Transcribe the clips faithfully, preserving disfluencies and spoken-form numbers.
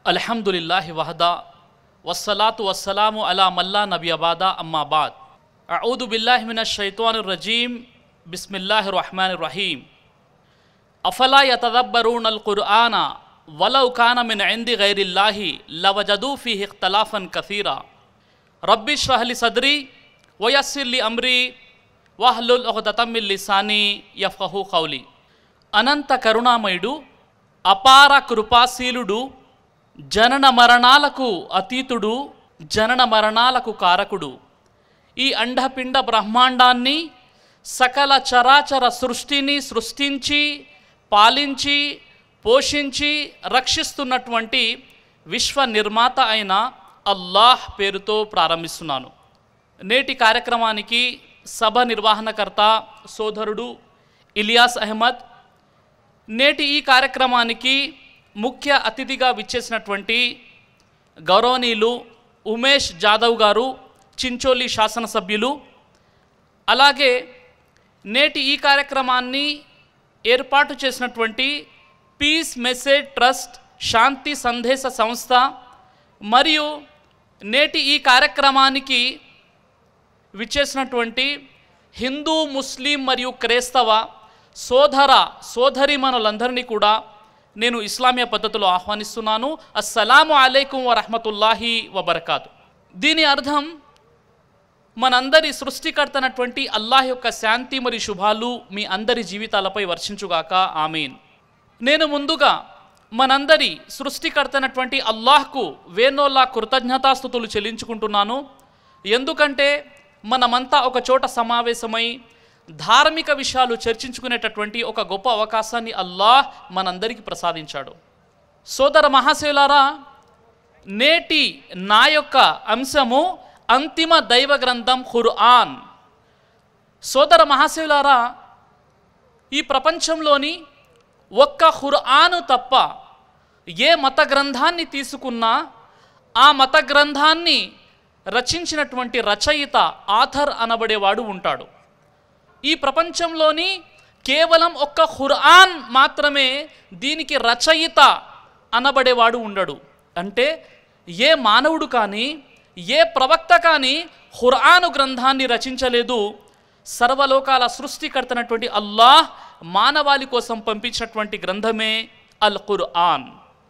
అల్హమ్దులిల్లాహి వహదా వస్సలాతు వస్సలాము అలా మల్లా నబీ అబాదా అమ్మా బాద్. అఊదు బిల్లాహి మినష్ షైతానిర్ రజీం. బిస్మిల్లాహిర్ రహ్మానిర్ రహీం. అఫలా యతదబ్బరూనల్ ఖుర్ఆన వలౌ కాన మిన్ ఇంది గైరిల్లాహి లవజదూ ఫీహి ఇఖ్తిలాఫన్ కసీరా. రబ్బి ఇష్రహ్ లీ సద్రీ వయస్సిర్ లీ అమ్రీ వహ్లుల్ ఉఖ్దతం మిన్ లిసానీ యఫ్ఖహూ ఖౌలీ. అనంత కరుణామయుడు, అపార కృపాశీలుడు, జనన మరణాలకు అతీతుడు, జనన మరణాలకు కారకుడు, ఈ అండపిండ బ్రహ్మాండాన్ని, సకల చరాచర సృష్టిని సృష్టించి పాలించి పోషించి రక్షిస్తున్నటువంటి విశ్వ నిర్మాత అయిన అల్లాహ్ పేరుతో ప్రారంభిస్తున్నాను. నేటి కార్యక్రమానికి సభ నిర్వహణకర్త సోదరుడు ఇలియాస్ అహ్మద్, నేటి ఈ కార్యక్రమానికి ముఖ్య అతిథిగా విచ్చేసినటువంటి గౌరవనీయులు ఉమేష్ జాదవ్ గారు, చించోలి శాసనసభ్యులు, అలాగే నేటి ఈ కార్యక్రమాన్ని ఏర్పాటు చేసినటువంటి పీస్ మెసేజ్ ట్రస్ట్ శాంతి సందేశ సంస్థ, మరియు నేటి ఈ కార్యక్రమానికి విచ్చేసినటువంటి హిందూ, ముస్లిం మరియు క్రైస్తవ సోదర సోదరీమణులందరినీ కూడా నేను ఇస్లామీయ పద్ధతిలో ఆహ్వానిస్తున్నాను. అస్సలాము అలైకుం వరహ్మతుల్లాహి వబర్కాతు. దీని అర్థం, మనందరి సృష్టికర్తనటువంటి అల్లాహ్ యొక్క శాంతి మరియు శుభాలు మీ అందరి జీవితాలపై వర్షించుగాక, ఆమీన్. నేను ముందుగా మనందరి సృష్టికర్తనటువంటి అల్లాహ్కు వేనోలా కృతజ్ఞతాస్తుతులు చెల్లించుకుంటున్నాను. ఎందుకంటే మనమంతా ఒక చోట సమావేశమై ధార్మిక విషయాలు చర్చించుకునేటటువంటి ఒక గొప్ప అవకాశాన్ని అల్లాహ్ మనందరికీ ప్రసాదించాడు. సోదర మహాశయులారా, నేటి నా యొక్క అంశము అంతిమ దైవ గ్రంథం ఖుర్ఆన్. సోదర మహాశయులారా, ఈ ప్రపంచంలోని ఒక్క ఖుర్ఆను తప్ప ఏ మత గ్రంథాన్ని తీసుకున్నా ఆ మత గ్రంథాన్ని రచించినటువంటి రచయిత, ఆథర్ అనబడేవాడు ఉంటాడు. ఈ ప్రపంచంలోని కేవలం ఒక్క ఖుర్ఆన్ మాత్రమే దీనికి రచయిత అనబడేవాడు ఉండడు. అంటే ఏ మానవుడు కానీ ఏ ప్రవక్త కానీ ఖుర్ఆను గ్రంథాన్ని రచించలేదు. సర్వలోకాల సృష్టికర్తనటువంటి అల్లాహ్ మానవాళి కోసం పంపించినటువంటి గ్రంథమే అల్ ఖుర్ఆన్.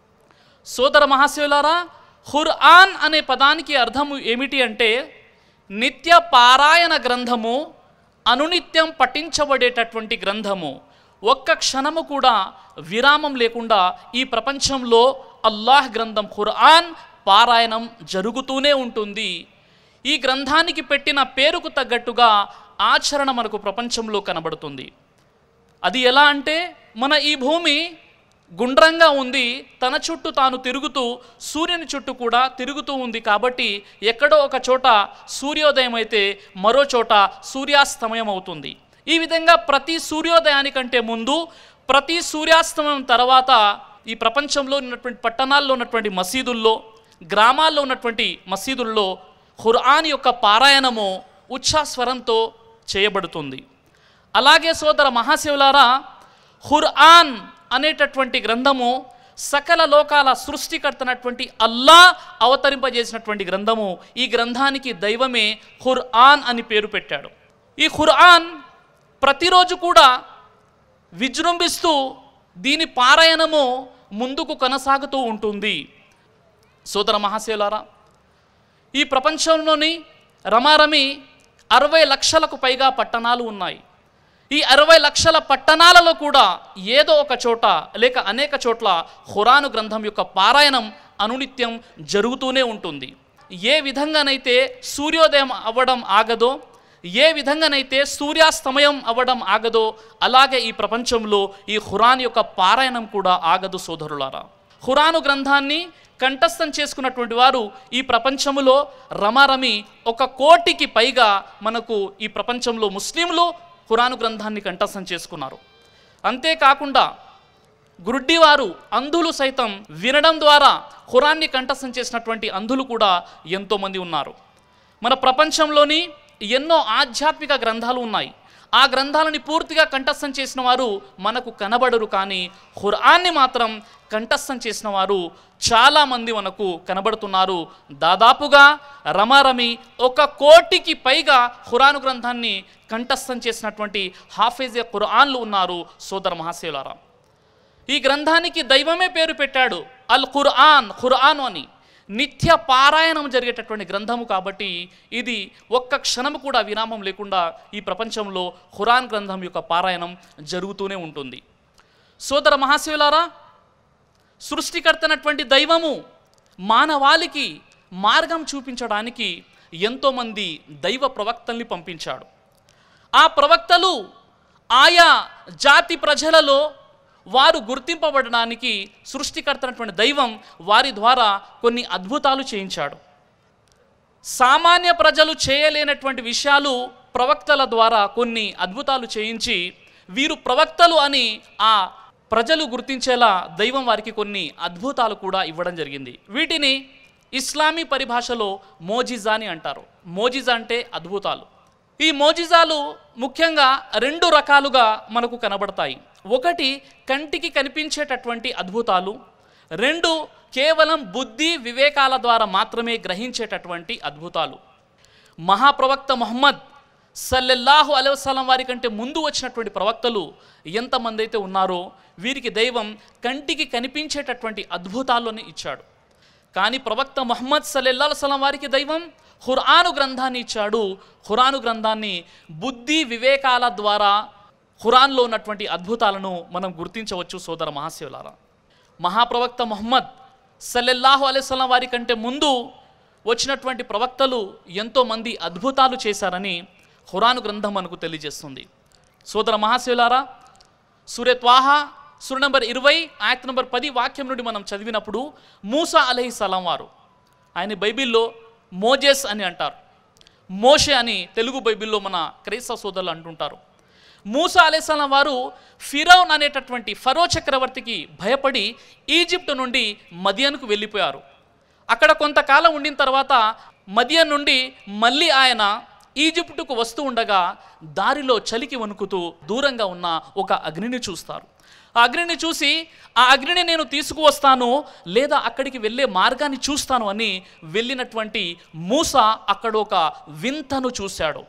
సోదర మహాశయులారా, ఖుర్ఆన్ అనే పదానికి అర్థము ఏమిటి అంటే నిత్య పారాయణ గ్రంథము, అనునిత్యం పఠించబడేటటువంటి గ్రంథము. ఒక్క క్షణము కూడా విరామం లేకుండా ఈ ప్రపంచంలో అల్లాహ్ గ్రంథం ఖుర్ఆన్ పారాయణం జరుగుతూనే ఉంటుంది. ఈ గ్రంథానికి పెట్టిన పేరుకు తగ్గట్టుగా ఆచరణ మనకు ప్రపంచంలో కనబడుతుంది. అది ఎలా అంటే, మన ఈ భూమి గుండ్రంగా ఉంది, తన చుట్టూ తాను తిరుగుతూ సూర్యుని చుట్టూ కూడా తిరుగుతూ ఉంది. కాబట్టి ఎక్కడో ఒక చోట సూర్యోదయం అయితే మరో చోట సూర్యాస్తమయం అవుతుంది. ఈ విధంగా ప్రతి సూర్యోదయానికంటే ముందు, ప్రతి సూర్యాస్తమయం తర్వాత ఈ ప్రపంచంలో ఉన్నటువంటి పట్టణాల్లో ఉన్నటువంటి మసీదుల్లో, గ్రామాల్లో ఉన్నటువంటి మసీదుల్లో ఖుర్ఆన్ యొక్క పారాయణము ఉచ్ఛస్వరంతో చేయబడుతుంది. అలాగే సోదర మహాశివులారా, ఖుర్ఆన్ అనేటటువంటి గ్రంథము సకల లోకాల సృష్టికర్తనటువంటి అల్లాహ్ అవతరింపజేసినటువంటి గ్రంథము. ఈ గ్రంథానికి దైవమే ఖుర్ఆన్ అని పేరు పెట్టాడు. ఈ ఖుర్ఆన్ ప్రతిరోజు కూడా విజృంభిస్తూ దీని పారాయణము ముందుకు కొనసాగుతూ ఉంటుంది. సోదర మహాశయులారా, ఈ ప్రపంచంలోని రమారమి అరవై లక్షలకు పైగా పట్టణాలు ఉన్నాయి. ఈ అరవై లక్షల పట్టణాలలో కూడా ఏదో ఒక చోట లేక అనేక చోట్ల ఖురాను గ్రంథం యొక్క పారాయణం అనునిత్యం జరుగుతూనే ఉంటుంది. ఏ విధంగానైతే సూర్యోదయం అవ్వడం ఆగదో, ఏ విధంగానైతే సూర్యాస్తమయం అవ్వడం ఆగదో, అలాగే ఈ ప్రపంచంలో ఈ ఖురాన్ యొక్క పారాయణం కూడా ఆగదు. సోదరులారా, ఖురాను గ్రంథాన్ని కంఠస్థం చేసుకున్నటువంటి వారు ఈ ప్రపంచంలో రమారమి ఒక కోటికి పైగా మనకు ఈ ప్రపంచంలో ముస్లింలు ఖురాను గ్రంథాన్ని కంఠస్థం చేసుకున్నారు. అంతేకాకుండా గురుడ్డివారు, అంధులు సైతం వినడం ద్వారా ఖురాన్ని కంఠస్థం చేసినటువంటి అంధులు కూడా ఎంతోమంది ఉన్నారు. మన ప్రపంచంలోని ఎన్నో ఆధ్యాత్మిక గ్రంథాలు ఉన్నాయి. ఆ గ్రంథాలని పూర్తిగా కంఠస్థం చేసిన వారు మనకు కనబడరు, కానీ ఖురాన్ని మాత్రం కంఠస్థం చేసిన వారు చాలామంది మనకు కనబడుతున్నారు. దాదాపుగా రమారమి ఒక కోటికి పైగా ఖురాను గ్రంథాన్ని కంఠస్థం చేసినటువంటి హాఫీజే ఖురాన్లు ఉన్నారు. సోదర మహాశయులారా, ఈ గ్రంథానికి దైవమే పేరు పెట్టాడు, అల్ ఖురాన్, ఖురాను అని. నిత్య పారాయణం జరిగేటటువంటి గ్రంథము కాబట్టి ఇది ఒక్క క్షణము కూడా విరామం లేకుండా ఈ ప్రపంచంలో ఖురాన్ గ్రంథం యొక్క పారాయణం జరుగుతూనే ఉంటుంది. సోదర మహాశివులారా, సృష్టికర్తనటువంటి దైవము మానవాళికి మార్గం చూపించడానికి ఎంతోమంది దైవ ప్రవక్తల్ని పంపించాడు. ఆ ప్రవక్తలు ఆయా జాతి ప్రజలలో వారు గుర్తింపబడడానికి సృష్టికర్తనటువంటి దైవం వారి ద్వారా కొన్ని అద్భుతాలు చేయించాడు. సామాన్య ప్రజలు చేయలేనటువంటి విషయాలు ప్రవక్తల ద్వారా కొన్ని అద్భుతాలు చేయించి వీరు ప్రవక్తలు అని ఆ ప్రజలు గుర్తించేలా దైవం వారికి కొన్ని అద్భుతాలు కూడా ఇవ్వడం జరిగింది. వీటిని ఇస్లామీ పరిభాషలో మోజిజా అని అంటారు. మోజిజా అంటే అద్భుతాలు. ఈ మోజిజాలు ముఖ్యంగా రెండు రకాలుగా మనకు కనబడతాయి. ఒకటి కంటికి కనిపించేటటువంటి అద్భుతాలు, రెండు కేవలం బుద్ధి వివేకాల ద్వారా మాత్రమే గ్రహించేటటువంటి అద్భుతాలు. మహాప్రవక్త ముహమ్మద్ సల్లల్లాహు అలైహి వసల్లం వారి కంటే ముందు వచ్చినటువంటి ప్రవక్తలు ఎంతమంది అయితే ఉన్నారో వీరికి దైవం కంటికి కనిపించేటటువంటి అద్భుతాలను ఇచ్చాడు. కానీ ప్రవక్త ముహమ్మద్ సల్లల్లాహు అలైహి వసల్లం వారికి దైవం ఖురాను గ్రంథాన్ని ఇచ్చాడు. ఖురాను గ్రంథాన్ని బుద్ధి వివేకాల ద్వారా ఖురాన్లో ఉన్నటువంటి అద్భుతాలను మనం గుర్తించవచ్చు. సోదర మహాశివులారా, మహాప్రవక్త ముహమ్మద్ సల్లల్లాహు అలైహి వసల్లం వారి కంటే ముందు వచ్చినటువంటి ప్రవక్తలు ఎంతోమంది అద్భుతాలు చేశారని ఖురాను గ్రంథం మనకు తెలియజేస్తుంది. సోదర మహాశివులారా, సూరే త్వాహా సూర నంబర్ ఇరవై ఆయత్ నంబర్ పది వాక్యం నుండి మనం చదివినప్పుడు మూసా అలైహిస్సలాం వారు, ఆయన బైబిల్లో మోజెస్ అని అంటారు, మోషే అని తెలుగు బైబిల్లో మన క్రైస్తవ సోదరులు అంటుంటారు. మూసా అలైహిస్సలాం వారు ఫిరౌన్ అనేటటువంటి ఫరో చక్రవర్తికి భయపడి ఈజిప్ట్ నుండి మదియన్కు వెళ్ళిపోయారు. అక్కడ కొంతకాలం ఉండిన తర్వాత మదియన్ నుండి మళ్ళీ ఆయన ఈజిప్టుకు వస్తూ ఉండగా దారిలో చలికి వణుకుతూ దూరంగా ఉన్న ఒక అగ్నిని చూస్తారు. ఆ అగ్నిని చూసి ఆ అగ్నిని నేను తీసుకువస్తాను లేదా అక్కడికి వెళ్ళే మార్గాన్ని చూస్తాను అని వెళ్ళినటువంటి మూసా అక్కడ ఒక వింతను చూశాడు.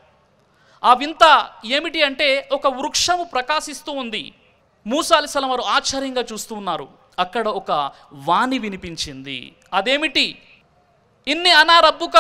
ఆ వింత ఏమిటి అంటే ఒక వృక్షము ప్రకాశిస్తూ ఉంది. మూసా అలైహిస్సలాం వారు ఆశ్చర్యంగా చూస్తూ ఉన్నారు. అక్కడ ఒక వాణి వినిపించింది. అదేమిటి? ఇన్ని అనా రబ్బుక,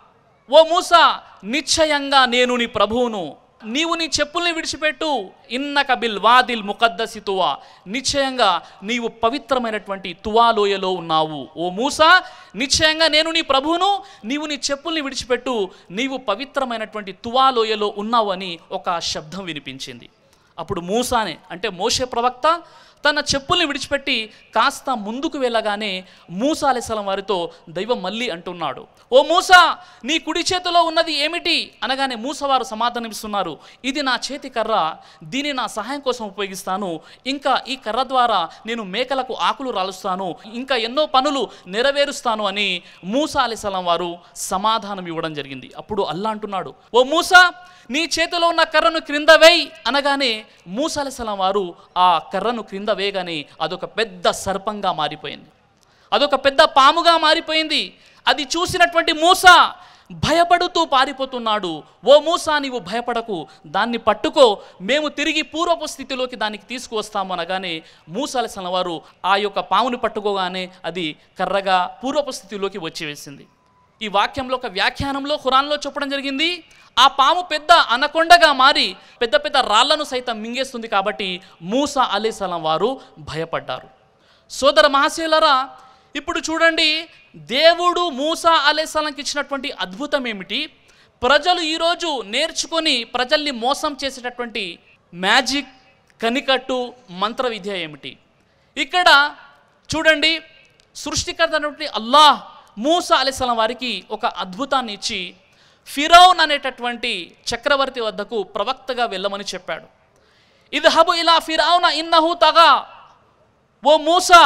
ఓ మూసా, నిశ్చయంగా నేను నీ ప్రభువును, నీవు నీ చెప్పుల్ని విడిచిపెట్టు, ఇన్నక బిల్ వాదిల్ ముకద్దసి తువా, నిశ్చయంగా నీవు పవిత్రమైనటువంటి తువాలోయలో ఉన్నావు. ఓ మూసా, నిశ్చయంగా నేను నీ ప్రభువును, నీవు నీ చెప్పుల్ని విడిచిపెట్టు, నీవు పవిత్రమైనటువంటి తువాలోయలో ఉన్నావు అని ఒక శబ్దం వినిపించింది. అప్పుడు మూసానే అంటే మోషే ప్రవక్త తన చెప్పుల్ని విడిచిపెట్టి కాస్త ముందుకు వెళ్ళగానే మూసా అలైహిస్సలాం వారితో దైవం మళ్ళీ అంటున్నాడు, ఓ మూసా, నీ కుడి చేతిలో ఉన్నది ఏమిటి అనగానే మూసా వారు సమాధానమిస్తున్నారు, ఇది నా చేతి కర్ర, దీన్ని నా సహాయం కోసం ఉపయోగిస్తాను, ఇంకా ఈ కర్ర ద్వారా నేను మేకలకు ఆకులు రాలుస్తాను, ఇంకా ఎన్నో పనులు నెరవేరుస్తాను అని మూసా అలైహిస్సలాం వారు సమాధానం ఇవ్వడం జరిగింది. అప్పుడు అల్లా అంటున్నాడు, ఓ మూసా, నీ చేతిలో ఉన్న కర్రను క్రింద వేయి అనగానే మూసా అలైహిస్సలాం వారు ఆ కర్రను క్రింద వేయగానే అదొక పెద్ద సర్పంగా మారిపోయింది, అదొక పెద్ద పాముగా మారిపోయింది. అది చూసినటువంటి మూసా భయపడుతూ పారిపోతున్నాడు. ఓ మూసా, నీవు భయపడకు, దాన్ని పట్టుకో, మేము తిరిగి పూర్వపు స్థితిలోకి దానికి తీసుకువస్తాము అనగానే మూసా అలైహిస్సలాం వారు ఆ యొక్క పాముని పట్టుకోగానే అది కర్రగా పూర్వపు స్థితిలోకి వచ్చివేసింది. ఈ వాక్యంలో ఒక వ్యాఖ్యానంలో ఖురాన్లో చెప్పడం జరిగింది, ఆ పాము పెద్ద అనకొండగా మారి పెద్ద పెద్ద రాళ్లను సైతం మింగేస్తుంది కాబట్టి మూసా అలైహిస్సలాం వారు భయపడ్డారు. సోదర మహాశయులారా, ఇప్పుడు చూడండి, దేవుడు మూసా అలైహిస్సలాంకి ఇచ్చినటువంటి అద్భుతం ఏమిటి, ప్రజలు ఈరోజు నేర్చుకొని ప్రజల్ని మోసం చేసేటటువంటి మ్యాజిక్, కనికట్టు, మంత్ర విద్య ఏమిటి? ఇక్కడ చూడండి, సృష్టికర్త అయినటువంటి అల్లాహ్ మూసా అలైహిస్సలాం వారికి ఒక అద్భుతాన్ని ఇచ్చి ఫిరౌన్ అనేటటువంటి చక్రవర్తి వద్దకు ప్రవక్తగా వెళ్ళమని చెప్పాడు. ఇద్హబు ఇలా ఫిరౌన ఇన్నహు తగా, ఓ మూసా,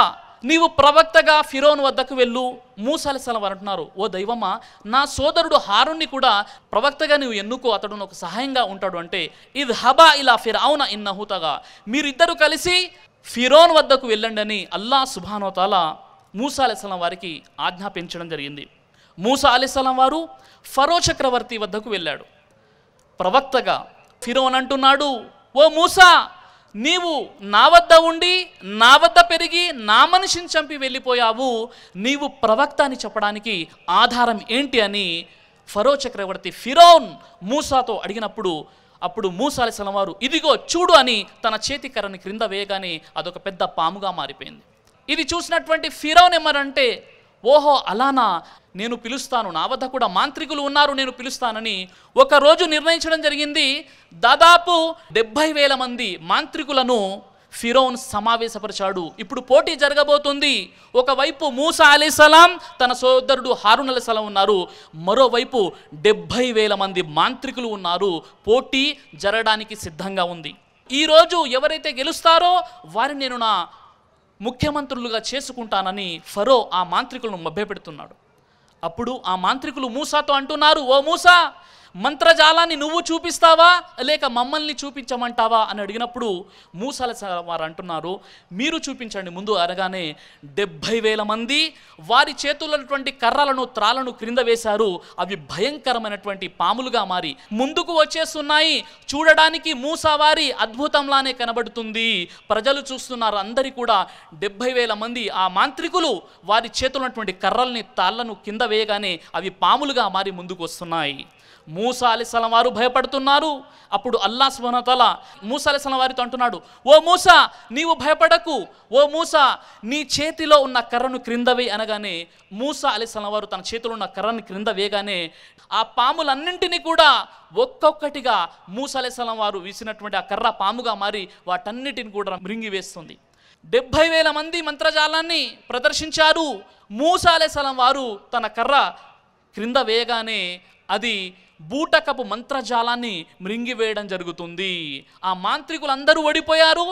నీవు ప్రవక్తగా ఫిరోన్ వద్దకు వెళ్ళు. మూసా అలైహిస్సలాం వారు అంటున్నారు, ఓ దైవమా, నా సోదరుడు హారూన్ని కూడా ప్రవక్తగా నువ్వు ఎన్నుకో, అతడు నాకు సహాయంగా ఉంటాడు అంటే, ఇది హబా ఇలా ఫిరౌన ఇన్నహు తగా, మీరిద్దరు కలిసి ఫిరోన్ వద్దకు వెళ్ళండి అని అల్లాహ్ సుబ్హానహు వ తఆలా మూసా అలైహిస్సలాం వారికి ఆజ్ఞాపించడం జరిగింది. మూసా అలైహిస్సలాం వారు ఫరో చక్రవర్తి వద్దకు వెళ్ళాడు ప్రవక్తగా. ఫిరోన్ అంటున్నాడు, ఓ మూసా, నీవు నా వద్ద ఉండి నా వద్ద పెరిగి నా మనిషిని చంపి వెళ్ళిపోయావు, నీవు ప్రవక్త అని చెప్పడానికి ఆధారం ఏంటి అని ఫరో చక్రవర్తి ఫిరౌన్ మూసాతో అడిగినప్పుడు, అప్పుడు మూసా అలైహిస్సలాం వారు ఇదిగో చూడు అని తన చేతి కర్రని క్రింద వేయగానే అదొక పెద్ద పాముగా మారిపోయింది. ఇది చూసినటువంటి ఫిరౌన్ ఏమనంటే, ఓహో అలానా, నేను పిలుస్తాను, నా వద్ద కూడా మాంత్రికులు ఉన్నారు, నేను పిలుస్తానని ఒకరోజు నిర్ణయించడం జరిగింది. దాదాపు డెబ్భై వేల మంది మాంత్రికులను ఫిరౌన్ సమావేశపరిచాడు. ఇప్పుడు పోటీ జరగబోతుంది. ఒకవైపు మూసా అలైహిస్సలాం తన సోదరుడు హారూన్ అలైహిస్సలాం ఉన్నారు, మరోవైపు డెబ్భై వేల మంది మాంత్రికులు ఉన్నారు. పోటీ జరగడానికి సిద్ధంగా ఉంది. ఈరోజు ఎవరైతే గెలుస్తారో వారిని నేను నా ముఖ్యమంత్రులుగా చేసుకుంటానని ఫరో ఆ మాంత్రికులను మభ్యపెడుతున్నాడు. అప్పుడు ఆ మాంత్రికులు మూసాతో అంటున్నారు, ఓ మూసా, మంత్రజాలాన్ని నువ్వు చూపిస్తావా లేక మమ్మల్ని చూపించమంటావా అని అడిగినప్పుడు మూసా అలైహిస్సలాం వారు అంటున్నారు, మీరు చూపించండి ముందు. అనగానే డెబ్భై వేల మంది వారి చేతులటువంటి కర్రలను త్రాలను క్రింద వేశారు. అవి భయంకరమైనటువంటి పాములుగా మారి ముందుకు వచ్చేస్తున్నాయి. చూడడానికి మూసా వారి అద్భుతంలానే కనబడుతుంది. ప్రజలు చూస్తున్నారు. అందరి కూడా డెబ్భై వేల మంది ఆ మాంత్రికులు వారి చేతులు ఉన్నటువంటి కర్రల్ని తాళ్లను కింద వేయగానే అవి పాములుగా మారి ముందుకు వస్తున్నాయి. మూసా అలైహిస్సలాం వారు భయపడుతున్నారు. అప్పుడు అల్లాహ్ సుబ్హానహు వ తఆలా మూసా అలైహిస్సలాం వారితో అంటున్నాడు, ఓ మూసా, నీవు భయపడకు. ఓ మూసా, నీ చేతిలో ఉన్న కర్రను క్రింద వేయి అనగానే మూసా అలైహిస్సలాం వారు తన చేతిలో ఉన్న కర్రను క్రింద వేయగానే ఆ పాములన్నింటినీ కూడా ఒక్కొక్కటిగా మూసా అలైహిస్సలాం వారు వీసినటువంటి ఆ కర్ర పాముగా మారి వాటన్నిటిని కూడా మృంగివేస్తుంది. డెబ్భై వేల మంది మంత్రజాలాన్ని ప్రదర్శించారు. మూసా అలైహిస్సలాం వారు తన కర్ర క్రింద వేయగానే అది బూటకపు మంత్రజాలాన్ని మృంగివేయడం జరుగుతుంది. ఆ మాంత్రికులందరూ ఓడిపోయారు.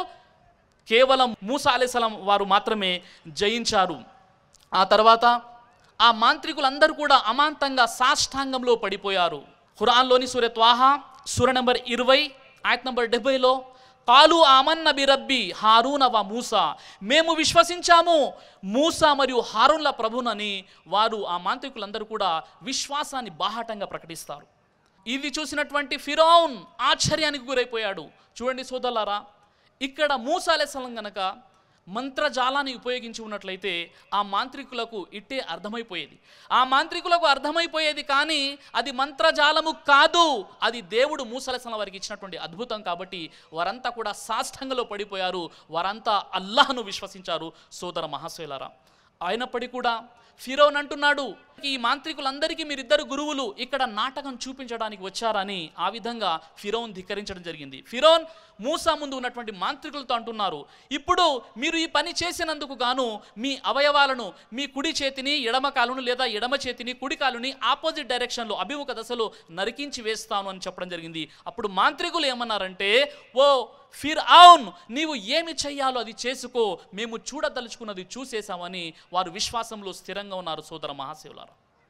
కేవలం మూసా అలైహిస్సలాం వారు మాత్రమే జయించారు. ఆ తర్వాత ఆ మాంత్రికులందరూ కూడా అమాంతంగా సాష్టాంగంలో పడిపోయారు. ఖురాన్లోని సూర త్వాహా సూర నంబర్ ఇరవై ఆయత్ నంబర్ డెబ్బైలో కాలు ఆమన్న బిరబ్బి హారూన వ మూసా, మేము విశ్వసించాము మూసా మరియు హారూన్ల ప్రభునని వారు ఆ మాంత్రికులందరూ కూడా విశ్వాసాన్ని బాహాటంగా ప్రకటిస్తారు. ఇది చూసినటువంటి ఫిరౌన్ ఆశ్చర్యానికి గురైపోయాడు. చూడండి సోదరులారా, ఇక్కడ మూసా అలైహిస్సలాం గనక మంత్రజాలాన్ని ఉపయోగించి ఉన్నట్లయితే ఆ మాంత్రికులకు ఇట్టే అర్థమైపోయేది. ఆ మాంత్రికులకు అర్థమైపోయేది కానీ అది మంత్రజాలము కాదు, అది దేవుడు మూసా అలైహిస్సలాం వారికి ఇచ్చినటువంటి అద్భుతం. కాబట్టి వారంతా కూడా సాష్టాంగంలో పడిపోయారు. వారంతా అల్లాహ్ను విశ్వసించారు. సోదర మహాశయులారా, అయినప్పటికీ కూడా ఫిరౌన్ అంటున్నాడు, ఈ మాంత్రికులందరికీ మీరిద్దరు గురువులు ఇక్కడ నాటకం చూపించడానికి వచ్చారని ఆ విధంగా ఫిరౌన్ ధిక్కరించడం జరిగింది. ఫిరౌన్ మూసా ముందు ఉన్నటువంటి మాంత్రికులతో అంటున్నారు, ఇప్పుడు మీరు ఈ పని చేసినందుకు గాను మీ అవయవాలను, మీ కుడి చేతిని ఎడమ కాలును లేదా ఎడమ చేతిని కుడి కాలుని ఆపోజిట్ డైరెక్షన్లో అభిముఖ దశలో నరికించి వేస్తాను అని చెప్పడం జరిగింది. అప్పుడు మాంత్రికులు ఏమన్నారంటే, ఓ ఫిర్ఔన్, నీవు ఏమి చెయ్యాలో అది చేసుకో, మేము చూడదలుచుకున్నది చూసేశామని వారు విశ్వాసంలో స్థిరంగా ఉన్నారు. సోదర మహాశివులారా,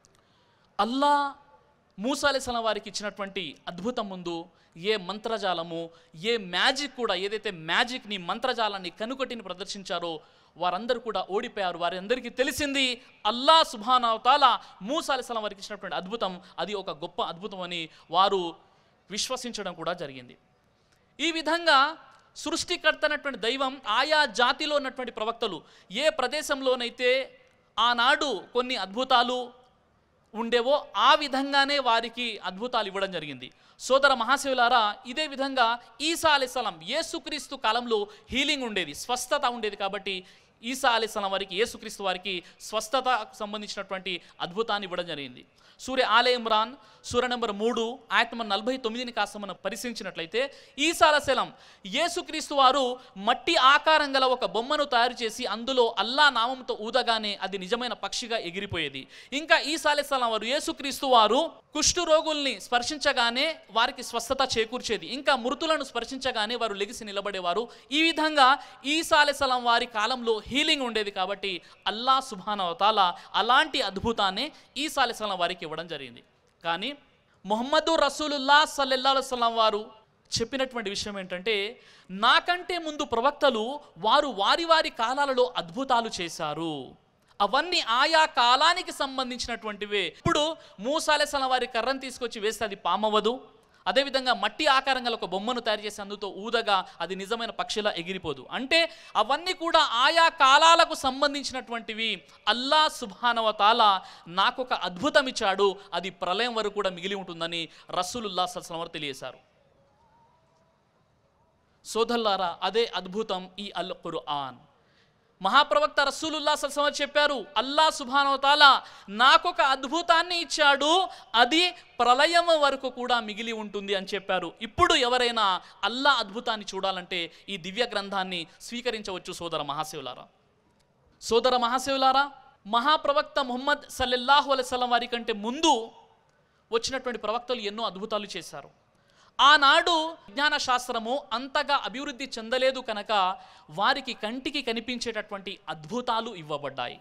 అల్లా మూసా అలైహిస్సలాం వారికి ఇచ్చినటువంటి అద్భుతం ముందు ఏ మంత్రజాలము, ఏ మ్యాజిక్ కూడా, ఏదైతే మ్యాజిక్ని మంత్రజాలాన్ని కనుకటిని ప్రదర్శించారో వారందరూ కూడా ఓడిపోయారు. వారందరికీ తెలిసింది అల్లాహ్ సుబ్హానహు వ తఆలా మూసా అలైహిస్సలాం వారికి ఇచ్చినటువంటి అద్భుతం అది ఒక గొప్ప అద్భుతం అని వారు విశ్వసించడం కూడా జరిగింది. ఈ విధంగా సృష్టికర్త అయినటువంటి దైవం ఆయా జాతిలో ఉన్నటువంటి ప్రవక్తలు ఏ ప్రదేశంలోనైతే ఆనాడు కొన్ని అద్భుతాలు ఉండేవో ఆ విధంగానే వారికి అద్భుతాలు ఇవ్వడం జరిగింది. సోదర మహాశివులారా, ఇదే విధంగా ఈసా అలైహిస్సలాం యేసుక్రీస్తు కాలంలో హీలింగ్ ఉండేది, స్వస్థత ఉండేది. కాబట్టి ఈసా అలైహిస్సలాం వారికి, యేసుక్రీస్తు వారికి స్వస్థతకు సంబంధించినటువంటి అద్భుతాన్ని ఇవ్వడం జరిగింది. సూర్య ఆలే ఇమ్రాన్ సూర నెంబర్ మూడు ఆయత్ నెంబర్ నలభై తొమ్మిదిని కాస్త మనం పరిశీలించినట్లయితే ఈసా అలైహిస్సలాం యేసుక్రీస్తు వారు మట్టి ఆకారం గల ఒక బొమ్మను తయారు చేసి అందులో అల్లా నామంతో ఊదగానే అది నిజమైన పక్షిగా ఎగిరిపోయేది. ఇంకా ఈసా అలైహిస్సలాం వారు, యేసుక్రీస్తు వారు కుష్టు రోగుల్ని స్పర్శించగానే వారికి స్వస్థత చేకూర్చేది. ఇంకా మృతులను స్పర్శించగానే వారు లెగిసి నిలబడేవారు. ఈ విధంగా ఈసా అలైహిస్సలాం వారి కాలంలో హీలింగ్ ఉండేది. కాబట్టి అల్లా సుబ్హానహు వ తఆలా అలాంటి అద్భుతాన్ని ఈసా అలైహిస్సలాం వారికి ఇవ్వడం జరిగింది. కానీ ముహమ్మదు రసూలుల్లాహ్ సల్లల్లాహు అలైహి వసల్లం వారు చెప్పినటువంటి విషయం ఏంటంటే, నాకంటే ముందు ప్రవక్తలు వారు వారి వారి కాలాలలో అద్భుతాలు చేశారు, అవన్నీ ఆయా కాలానికి సంబంధించినటువంటివే. ఇప్పుడు మూసా అలైహిస్సలాం వారి కర్రను తీసుకొచ్చి వేస్తే అది పామవ్వదు. అదేవిధంగా మట్టి ఆకారంగా ఒక బొమ్మను తయారు చేసి అందుతో ఊదగా అది నిజమైన పక్షిలా ఎగిరిపోదు. అంటే అవన్నీ కూడా ఆయా కాలాలకు సంబంధించినటువంటివి. అల్లా సుబ్హానహు వ తఆలా నాకు ఒక అద్భుతం ఇచ్చాడు, అది ప్రళయం వరకు కూడా మిగిలి ఉంటుందని రసూలుల్లాహ్ సల్లల్లాహు అలైహి వసల్లం వారు తెలియజేశారు. సోదరులారా, అదే అద్భుతం ఈ అల్ ఖుర్ఆన్. మహాప్రవక్త రసూలుల్లాహ్ సల్లల్లాహు అలైహి వసల్లం చెప్పారు, అల్లా సుబ్హానహు వ తఆలా నాకొక అద్భుతాన్ని ఇచ్చాడు, అది ప్రళయం వరకు కూడా మిగిలి ఉంటుంది అని చెప్పారు. ఇప్పుడు ఎవరైనా అల్లా అద్భుతాన్ని చూడాలంటే ఈ దివ్య గ్రంథాన్ని స్వీకరించవచ్చు. సోదర మహాశివులారా సోదర మహాశివులారా మహాప్రవక్త ముహమ్మద్ సల్లల్లాహు అలైహి వసల్లం వారి కంటే ముందు వచ్చినటువంటి ప్రవక్తలు ఎన్నో అద్భుతాలు చేశారు. ఆనాడు విజ్ఞాన శాస్త్రము అంతగా అభివృద్ధి చెందలేదు కనుక వారికి కంటికి కనిపించేటటువంటి అద్భుతాలు ఇవ్వబడ్డాయి.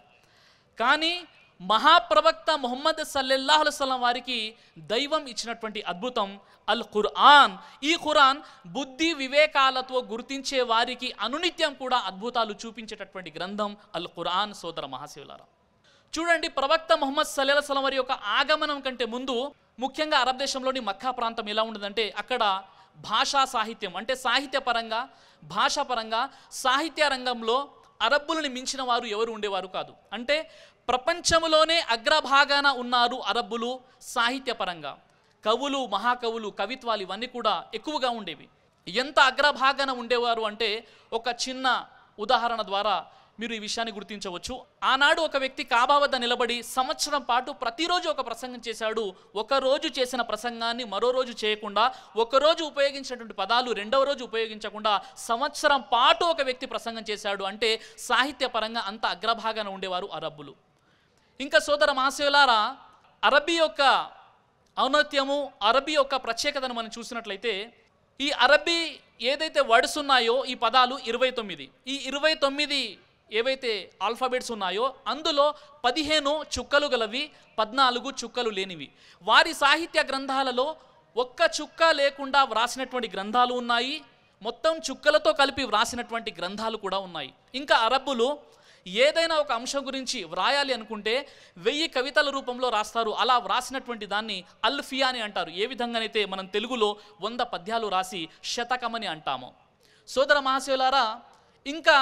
కానీ మహాప్రవక్త ముహమ్మద్ సల్లల్లాహు అలైహి వసల్లం వారికి దైవం ఇచ్చినటువంటి అద్భుతం అల్ ఖుర్ఆన్. ఈ ఖురాన్ బుద్ధి వివేకాలతో గుర్తించే వారికి అనునిత్యం కూడా అద్భుతాలు చూపించేటటువంటి గ్రంథం అల్ ఖుర్ఆన్. సోదర మహాశివులారా, చూడండి, ప్రవక్త ముహమ్మద్ సల్లల్లాహు అలైహి వసల్లం వారి యొక్క ఆగమనం కంటే ముందు ముఖ్యంగా అరబ్ దేశంలోని మక్కా ప్రాంతం ఎలా ఉండదంటే, అక్కడ భాషా సాహిత్యం అంటే సాహిత్యపరంగా భాషాపరంగా సాహిత్య రంగంలో అరబ్బులను మించిన వారు ఎవరు ఉండేవారు కాదు. అంటే ప్రపంచంలోనే అగ్రభాగాన ఉన్నారు అరబ్బులు. సాహిత్యపరంగా కవులు, మహాకవులు, కవిత్వాలు ఇవన్నీ కూడా ఎక్కువగా ఉండేవి. ఎంత అగ్రభాగాన ఉండేవారు అంటే ఒక చిన్న ఉదాహరణ ద్వారా మీరు ఈ విషయాన్ని గుర్తించవచ్చు. ఆనాడు ఒక వ్యక్తి కాబా వద్ద నిలబడి సంవత్సరం పాటు ప్రతిరోజు ఒక ప్రసంగం చేశాడు. ఒకరోజు చేసిన ప్రసంగాన్ని మరో రోజు చేయకుండా, ఒకరోజు ఉపయోగించినటువంటి పదాలు రెండవ రోజు ఉపయోగించకుండా సంవత్సరం పాటు ఒక వ్యక్తి ప్రసంగం చేశాడు. అంటే సాహిత్యపరంగా అంత అగ్రభాగాన ఉండేవారు అరబ్బులు. ఇంకా సోదర మహాశివులారా, అరబ్బీ యొక్క ఔన్నత్యము, అరబ్బీ యొక్క ప్రత్యేకతను మనం చూసినట్లయితే, ఈ అరబ్బీ ఏదైతే వర్డ్స్ ఉన్నాయో ఈ పదాలు ఇరవై తొమ్మిది. ఈ ఇరవై తొమ్మిది ఏవైతే ఆల్ఫాబెట్స్ ఉన్నాయో అందులో పదిహేను చుక్కలు గలవి, పద్నాలుగు చుక్కలు లేనివి. వారి సాహిత్య గ్రంథాలలో ఒక్క చుక్క లేకుండా వ్రాసినటువంటి గ్రంథాలు ఉన్నాయి, మొత్తం చుక్కలతో కలిపి వ్రాసినటువంటి గ్రంథాలు కూడా ఉన్నాయి. ఇంకా అరబ్బులు ఏదైనా ఒక అంశం గురించి వ్రాయాలి అనుకుంటే వెయ్యి కవితల రూపంలో రాస్తారు. అలా వ్రాసినటువంటి దాన్ని అల్ఫియా అని అంటారు. ఏ విధంగానైతే మనం తెలుగులో వంద పద్యాలు రాసి శతకమని అంటాము. సోదర మహాశివులారా, ఇంకా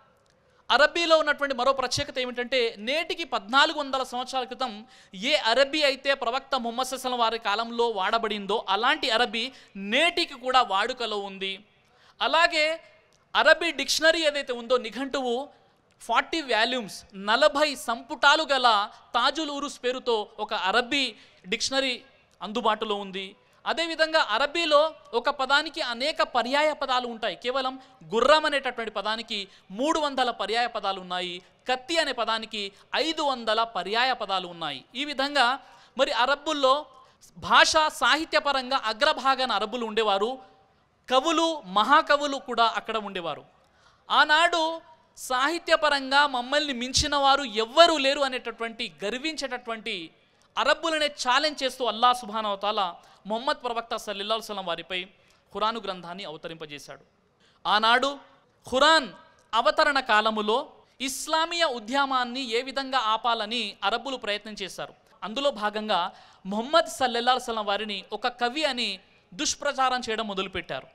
అరబ్బీలో ఉన్నటువంటి మరో ప్రత్యేకత ఏమిటంటే, నేటికి పద్నాలుగు వందల సంవత్సరాల క్రితం ఏ అరబ్బీ అయితే ప్రవక్త ముహమ్మద్ సల్లల్లాహు అలైహి వసల్లం వారి కాలంలో వాడబడిందో అలాంటి అరబ్బీ నేటికి కూడా వాడుకలో ఉంది. అలాగే అరబ్బీ డిక్షనరీ ఏదైతే ఉందో, నిఘంటువు ఫార్టీ వాల్యూమ్స్ నలభై సంపుటాలు గల తాజుల్ ఉరుస్ పేరుతో ఒక అరబ్బీ డిక్షనరీ అందుబాటులో ఉంది. అదేవిధంగా అరబ్బీలో ఒక పదానికి అనేక పర్యాయ పదాలు ఉంటాయి. కేవలం గుర్రం అనేటటువంటి పదానికి మూడు వందల పర్యాయ పదాలు ఉన్నాయి. కత్తి అనే పదానికి ఐదు వందల పర్యాయ పదాలు ఉన్నాయి. ఈ విధంగా మరి అరబ్బుల్లో భాష సాహిత్యపరంగా అగ్రభాగాన అరబ్బులు ఉండేవారు. కవులు, మహాకవులు కూడా అక్కడ ఉండేవారు. ఆనాడు సాహిత్యపరంగా మమ్మల్ని మించిన వారు ఎవ్వరూ లేరు అనేటటువంటి గర్వించేటటువంటి అరబ్బులనే ఛాలెంజ్ చేస్తూ అల్లా సుబ్హానహు వ తఆలా ముహమ్మద్ ప్రవక్త సల్లల్లాహు అలైహి వసల్లం వారిపై ఖురాను గ్రంథాన్ని అవతరింపజేశాడు. ఆనాడు ఖురాన్ అవతరణ కాలములో ఇస్లామీయ ఉద్యమాన్ని ఏ విధంగా ఆపాలని అరబ్బులు ప్రయత్నం చేశారు. అందులో భాగంగా ముహమ్మద్ సల్లల్లాహు అలైహి వసల్లం వారిని ఒక కవి అని దుష్ప్రచారం చేయడం మొదలుపెట్టారు.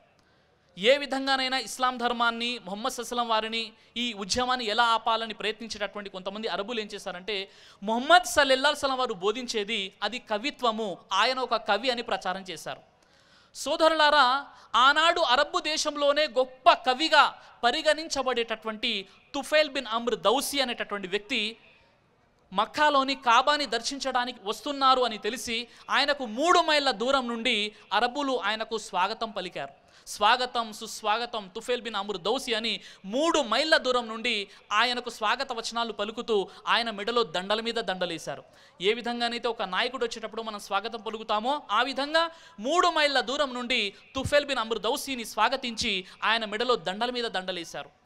ఏ విధంగానైనా ఇస్లాం ధర్మాన్ని, ముహమ్మద్ సల్లల్లాహు అలైహి వసల్లం వారిని, ఈ ఉద్యమాన్ని ఎలా ఆపాలని ప్రయత్నించేటటువంటి కొంతమంది అరబ్బులు ఏం చేశారంటే, ముహమ్మద్ సల్లల్లాహు అలైహి వసల్లం వారు బోధించేది అది కవిత్వము, ఆయన ఒక కవి అని ప్రచారం చేశారు. సోదరులారా, ఆనాడు అరబ్బు దేశంలోనే గొప్ప కవిగా పరిగణించబడేటటువంటి తుఫైల్ బిన్ అమ్ర్ దౌసి అనేటటువంటి వ్యక్తి మక్కాలోని కాబాని దర్శించడానికి వస్తున్నారు అని తెలిసి ఆయనకు మూడు మైళ్ళ దూరం నుండి అరబ్బులు ఆయనకు స్వాగతం పలికారు. స్వాగతం, సుస్వాగతం తుఫైల్ బిన్ అమ్ర్ దౌసి అని మూడు మైళ్ళ దూరం నుండి ఆయనకు స్వాగత వచనాలు పలుకుతూ ఆయన మెడలో దండల మీద దండలేశారు. ఏ విధంగానైతే ఒక నాయకుడు వచ్చేటప్పుడు మనం స్వాగతం పలుకుతామో ఆ విధంగా మూడు మైళ్ళ దూరం నుండి తుఫైల్ బిన్ అమ్ర్ దౌసిని స్వాగతించి ఆయన మెడలో దండల మీద దండలేశారు.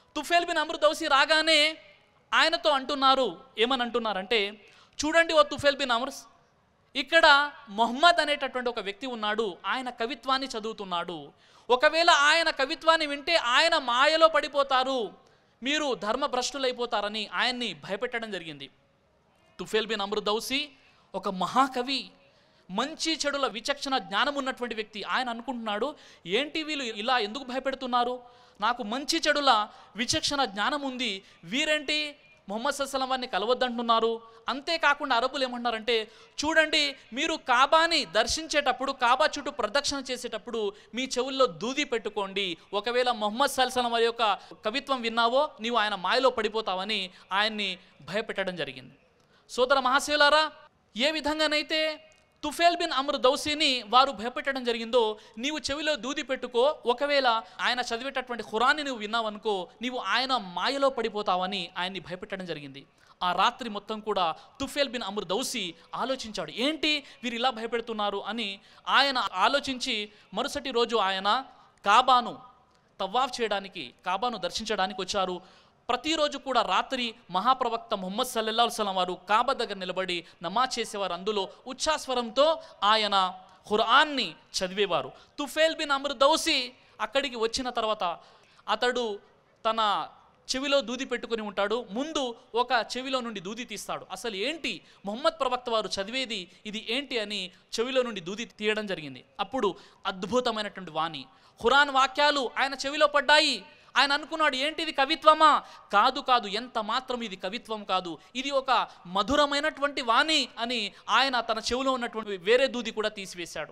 తుఫేల్ బిన్ అమ్ర్ దౌసి రాగానే ఆయనతో అంటున్నారు, ఏమని అంటున్నారంటే, చూడండి ఓ తుఫేల్ బిన్ అమ్ర్, ఇక్కడ మొహమ్మద్ అనేటటువంటి ఒక వ్యక్తి ఉన్నాడు, ఆయన కవిత్వాన్ని చదువుతున్నాడు. ఒకవేళ ఆయన కవిత్వాన్ని వింటే ఆయన మాయలో పడిపోతారు, మీరు ధర్మభ్రష్టులైపోతారని ఆయన్ని భయపెట్టడం జరిగింది. తుఫేల్ బిన్ అమ్ర్ దౌసి ఒక మహాకవి, మంచి చెడుల విచక్షణ జ్ఞానం ఉన్నటువంటి వ్యక్తి. ఆయన అనుకుంటున్నాడు, ఏంటి వీళ్ళు ఇలా ఎందుకు భయపెడుతున్నారు, నాకు మంచి చెడుల విచక్షణ జ్ఞానం ఉంది, వీరేంటి ముహమ్మద్ సల్లల్లాహు అలైహి వసల్లం వారిని కలవద్దంటున్నారు. అంతేకాకుండా అరబులు ఏమంటున్నారంటే, చూడండి మీరు కాబాని దర్శించేటప్పుడు, కాబా చుట్టూ ప్రదక్షిణ చేసేటప్పుడు మీ చెవుల్లో దూది పెట్టుకోండి, ఒకవేళ ముహమ్మద్ సల్లల్లాహు అలైహి వసల్లం వారి యొక్క కవిత్వం విన్నావో నీవు ఆయన మాయలో పడిపోతావని ఆయన్ని భయపెట్టడం జరిగింది. సోదర మహాశయులారా, ఏ విధంగానైతే తుఫేల్ బిన్ అమ్ర్ దౌసిని వారు భయపెట్టడం జరిగిందో, నీవు చెవిలో దూది పెట్టుకో, ఒకవేళ ఆయన చదివేటటువంటి ఖురాన్ని నువ్వు విన్నావనుకో నీవు ఆయన మాయలో పడిపోతావని ఆయన్ని భయపెట్టడం జరిగింది. ఆ రాత్రి మొత్తం కూడా తుఫేల్ బిన్ అమ్ర్ దౌసి ఆలోచించాడు, ఏంటి వీరు ఇలా భయపెడుతున్నారు అని. ఆయన ఆలోచించి మరుసటి రోజు ఆయన కాబాను తవాఫ్ చేయడానికి, కాబాను దర్శించడానికి వచ్చారు. ప్రతిరోజు కూడా రాత్రి మహాప్రవక్త ముహమ్మద్ సల్లల్లాహు అలైహి వసల్లం వారు కాబా దగ్గర నిలబడి నమాజ్ చేసేవారు. అందులో ఉచ్ఛాస్వరంతో ఆయన ఖురాన్ని చదివేవారు. తుఫేల్ బిన్ అమ్ర్ దౌసి అక్కడికి వచ్చిన తర్వాత అతడు తన చెవిలో దూది పెట్టుకుని ఉంటాడు. ముందు ఒక చెవిలో నుండి దూది తీస్తాడు. అసలు ఏంటి ముహమ్మద్ ప్రవక్త వారు చదివేది ఇది ఏంటి అని చెవిలో నుండి దూది తీయడం జరిగింది. అప్పుడు అద్భుతమైనటువంటి వాణి, ఖురాన్ వాక్యాలు ఆయన చెవిలో పడ్డాయి. ఆయన అనుకున్నాడు, ఏంటి ఇది కవిత్వమా? కాదు కాదు, ఎంత మాత్రం ఇది కవిత్వం కాదు, ఇది ఒక మధురమైనటువంటి వాణి అని ఆయన తన చెవిలో ఉన్నటువంటి వేరే దూది కూడా తీసివేశాడు.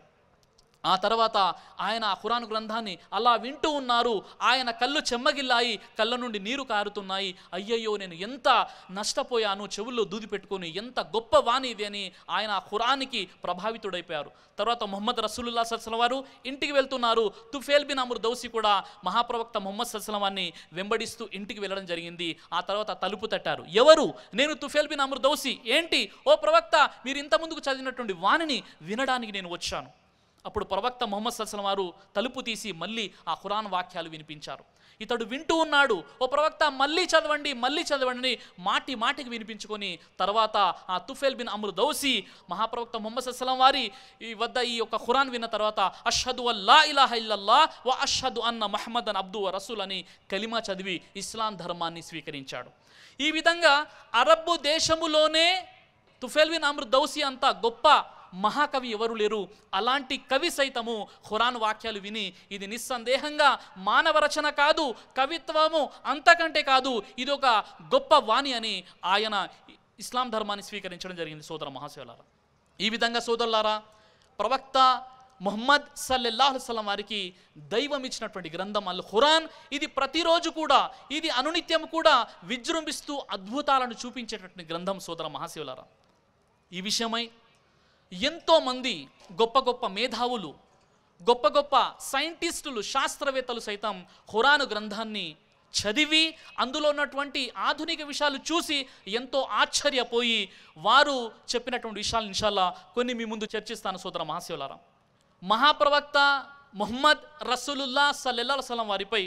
ఆ తర్వాత ఆయన ఆ ఖురాన్ గ్రంథాన్ని అలా వింటూ ఉన్నారు. ఆయన కళ్ళు చెమ్మగిల్లాయి, కళ్ళ నుండి నీరు కారుతున్నాయి. అయ్యయ్యో నేను ఎంత నష్టపోయాను, చెవుల్లో దూది పెట్టుకొని, ఎంత గొప్ప వాణి ఇది అని ఆయన ఆ ఖురానికి ప్రభావితుడైపోయారు. తర్వాత ముహమ్మద్ రసూలుల్లాహి సల్లల్లాహు అలైహి వసల్లం వారు ఇంటికి వెళ్తున్నారు. తుఫేల్ బిన్ అమ్ర్ దౌసి కూడా మహాప్రవక్త ముహమ్మద్ సల్లల్లాహు అలైహి వసల్లం వారిని వెంబడిస్తూ ఇంటికి వెళ్ళడం జరిగింది. ఆ తర్వాత తలుపు తట్టారు. ఎవరు? నేను తుఫేల్ బిన్ అమ్ర్ దౌసి. ఏంటి ఓ ప్రవక్త, మీరు ఇంత ముందుకు చదివినటువంటి వాణిని వినడానికి నేను వచ్చాను. అప్పుడు ప్రవక్త ముహమ్మద్ సల్లల్లాహు అలైహి వసల్లం వారు తలుపు తీసి మళ్ళీ ఆ ఖురాన్ వాక్యాలు వినిపించారు. ఇతడు వింటూ ఉన్నాడు. ఓ ప్రవక్త మళ్ళీ చదవండి మళ్ళీ చదవండి మాటి మాటికి వినిపించుకొని తర్వాత ఆ తుఫేల్ బిన్ అమ్ర్ దౌసి మహాప్రవక్త ముహమ్మద్ సల్లల్లాహు అలైహి వసల్లం వారి వద్ద ఈ యొక్క ఖురాన్ విన్న తర్వాత అష్హదు అల్లా ఇలాహ ఇల్లల్లాహ్ వ అష్హదు అన్న ముహమ్మదన్ అబ్దు వ రసూల్ అని కలిమా చదివి ఇస్లాం ధర్మాన్ని స్వీకరించాడు. ఈ విధంగా అరబ్బు దేశములోనే తుఫేల్ బిన్ అమ్ర్ దౌసి అంత గొప్ప మహాకవి ఎవరు లేరు. అలాంటి కవి సైతము ఖురాన్ వాక్యాలు విని ఇది నిస్సందేహంగా మానవ రచన కాదు, కవిత్వము అంతకంటే కాదు, ఇది ఒక గొప్ప వాణి అని ఆయన ఇస్లాం ధర్మాన్ని స్వీకరించడం జరిగింది. సోదర మహాశయులారా, ఈ విధంగా సోదరులారా, ప్రవక్త ముహమ్మద్ సల్లల్లాహు అలైహి వసల్లం వారికి దైవం ఇచ్చినటువంటి గ్రంథం అల్ ఖురాన్, ఇది ప్రతిరోజు కూడా, ఇది అనునిత్యం కూడా విజృంభిస్తూ అద్భుతాలను చూపించేటటువంటి గ్రంథం. సోదర మహాశయులారా, ఈ విషయమై ఎంతోమంది గొప్ప గొప్ప మేధావులు, గొప్ప గొప్ప సైంటిస్టులు, శాస్త్రవేత్తలు సైతం ఖురాను గ్రంథాన్ని చదివి అందులో ఉన్నటువంటి ఆధునిక విషయాలు చూసి ఎంతో ఆశ్చర్యపోయి వారు చెప్పినటువంటి విషయాలు ఇన్షాల్లా కొన్ని మీ ముందు చర్చిస్తాను. సోదర మహాశయులారా, మహాప్రవక్త ముహమ్మద్ రసూలుల్లాహ్ సల్లల్లాహు అలైహి వసల్లం వారిపై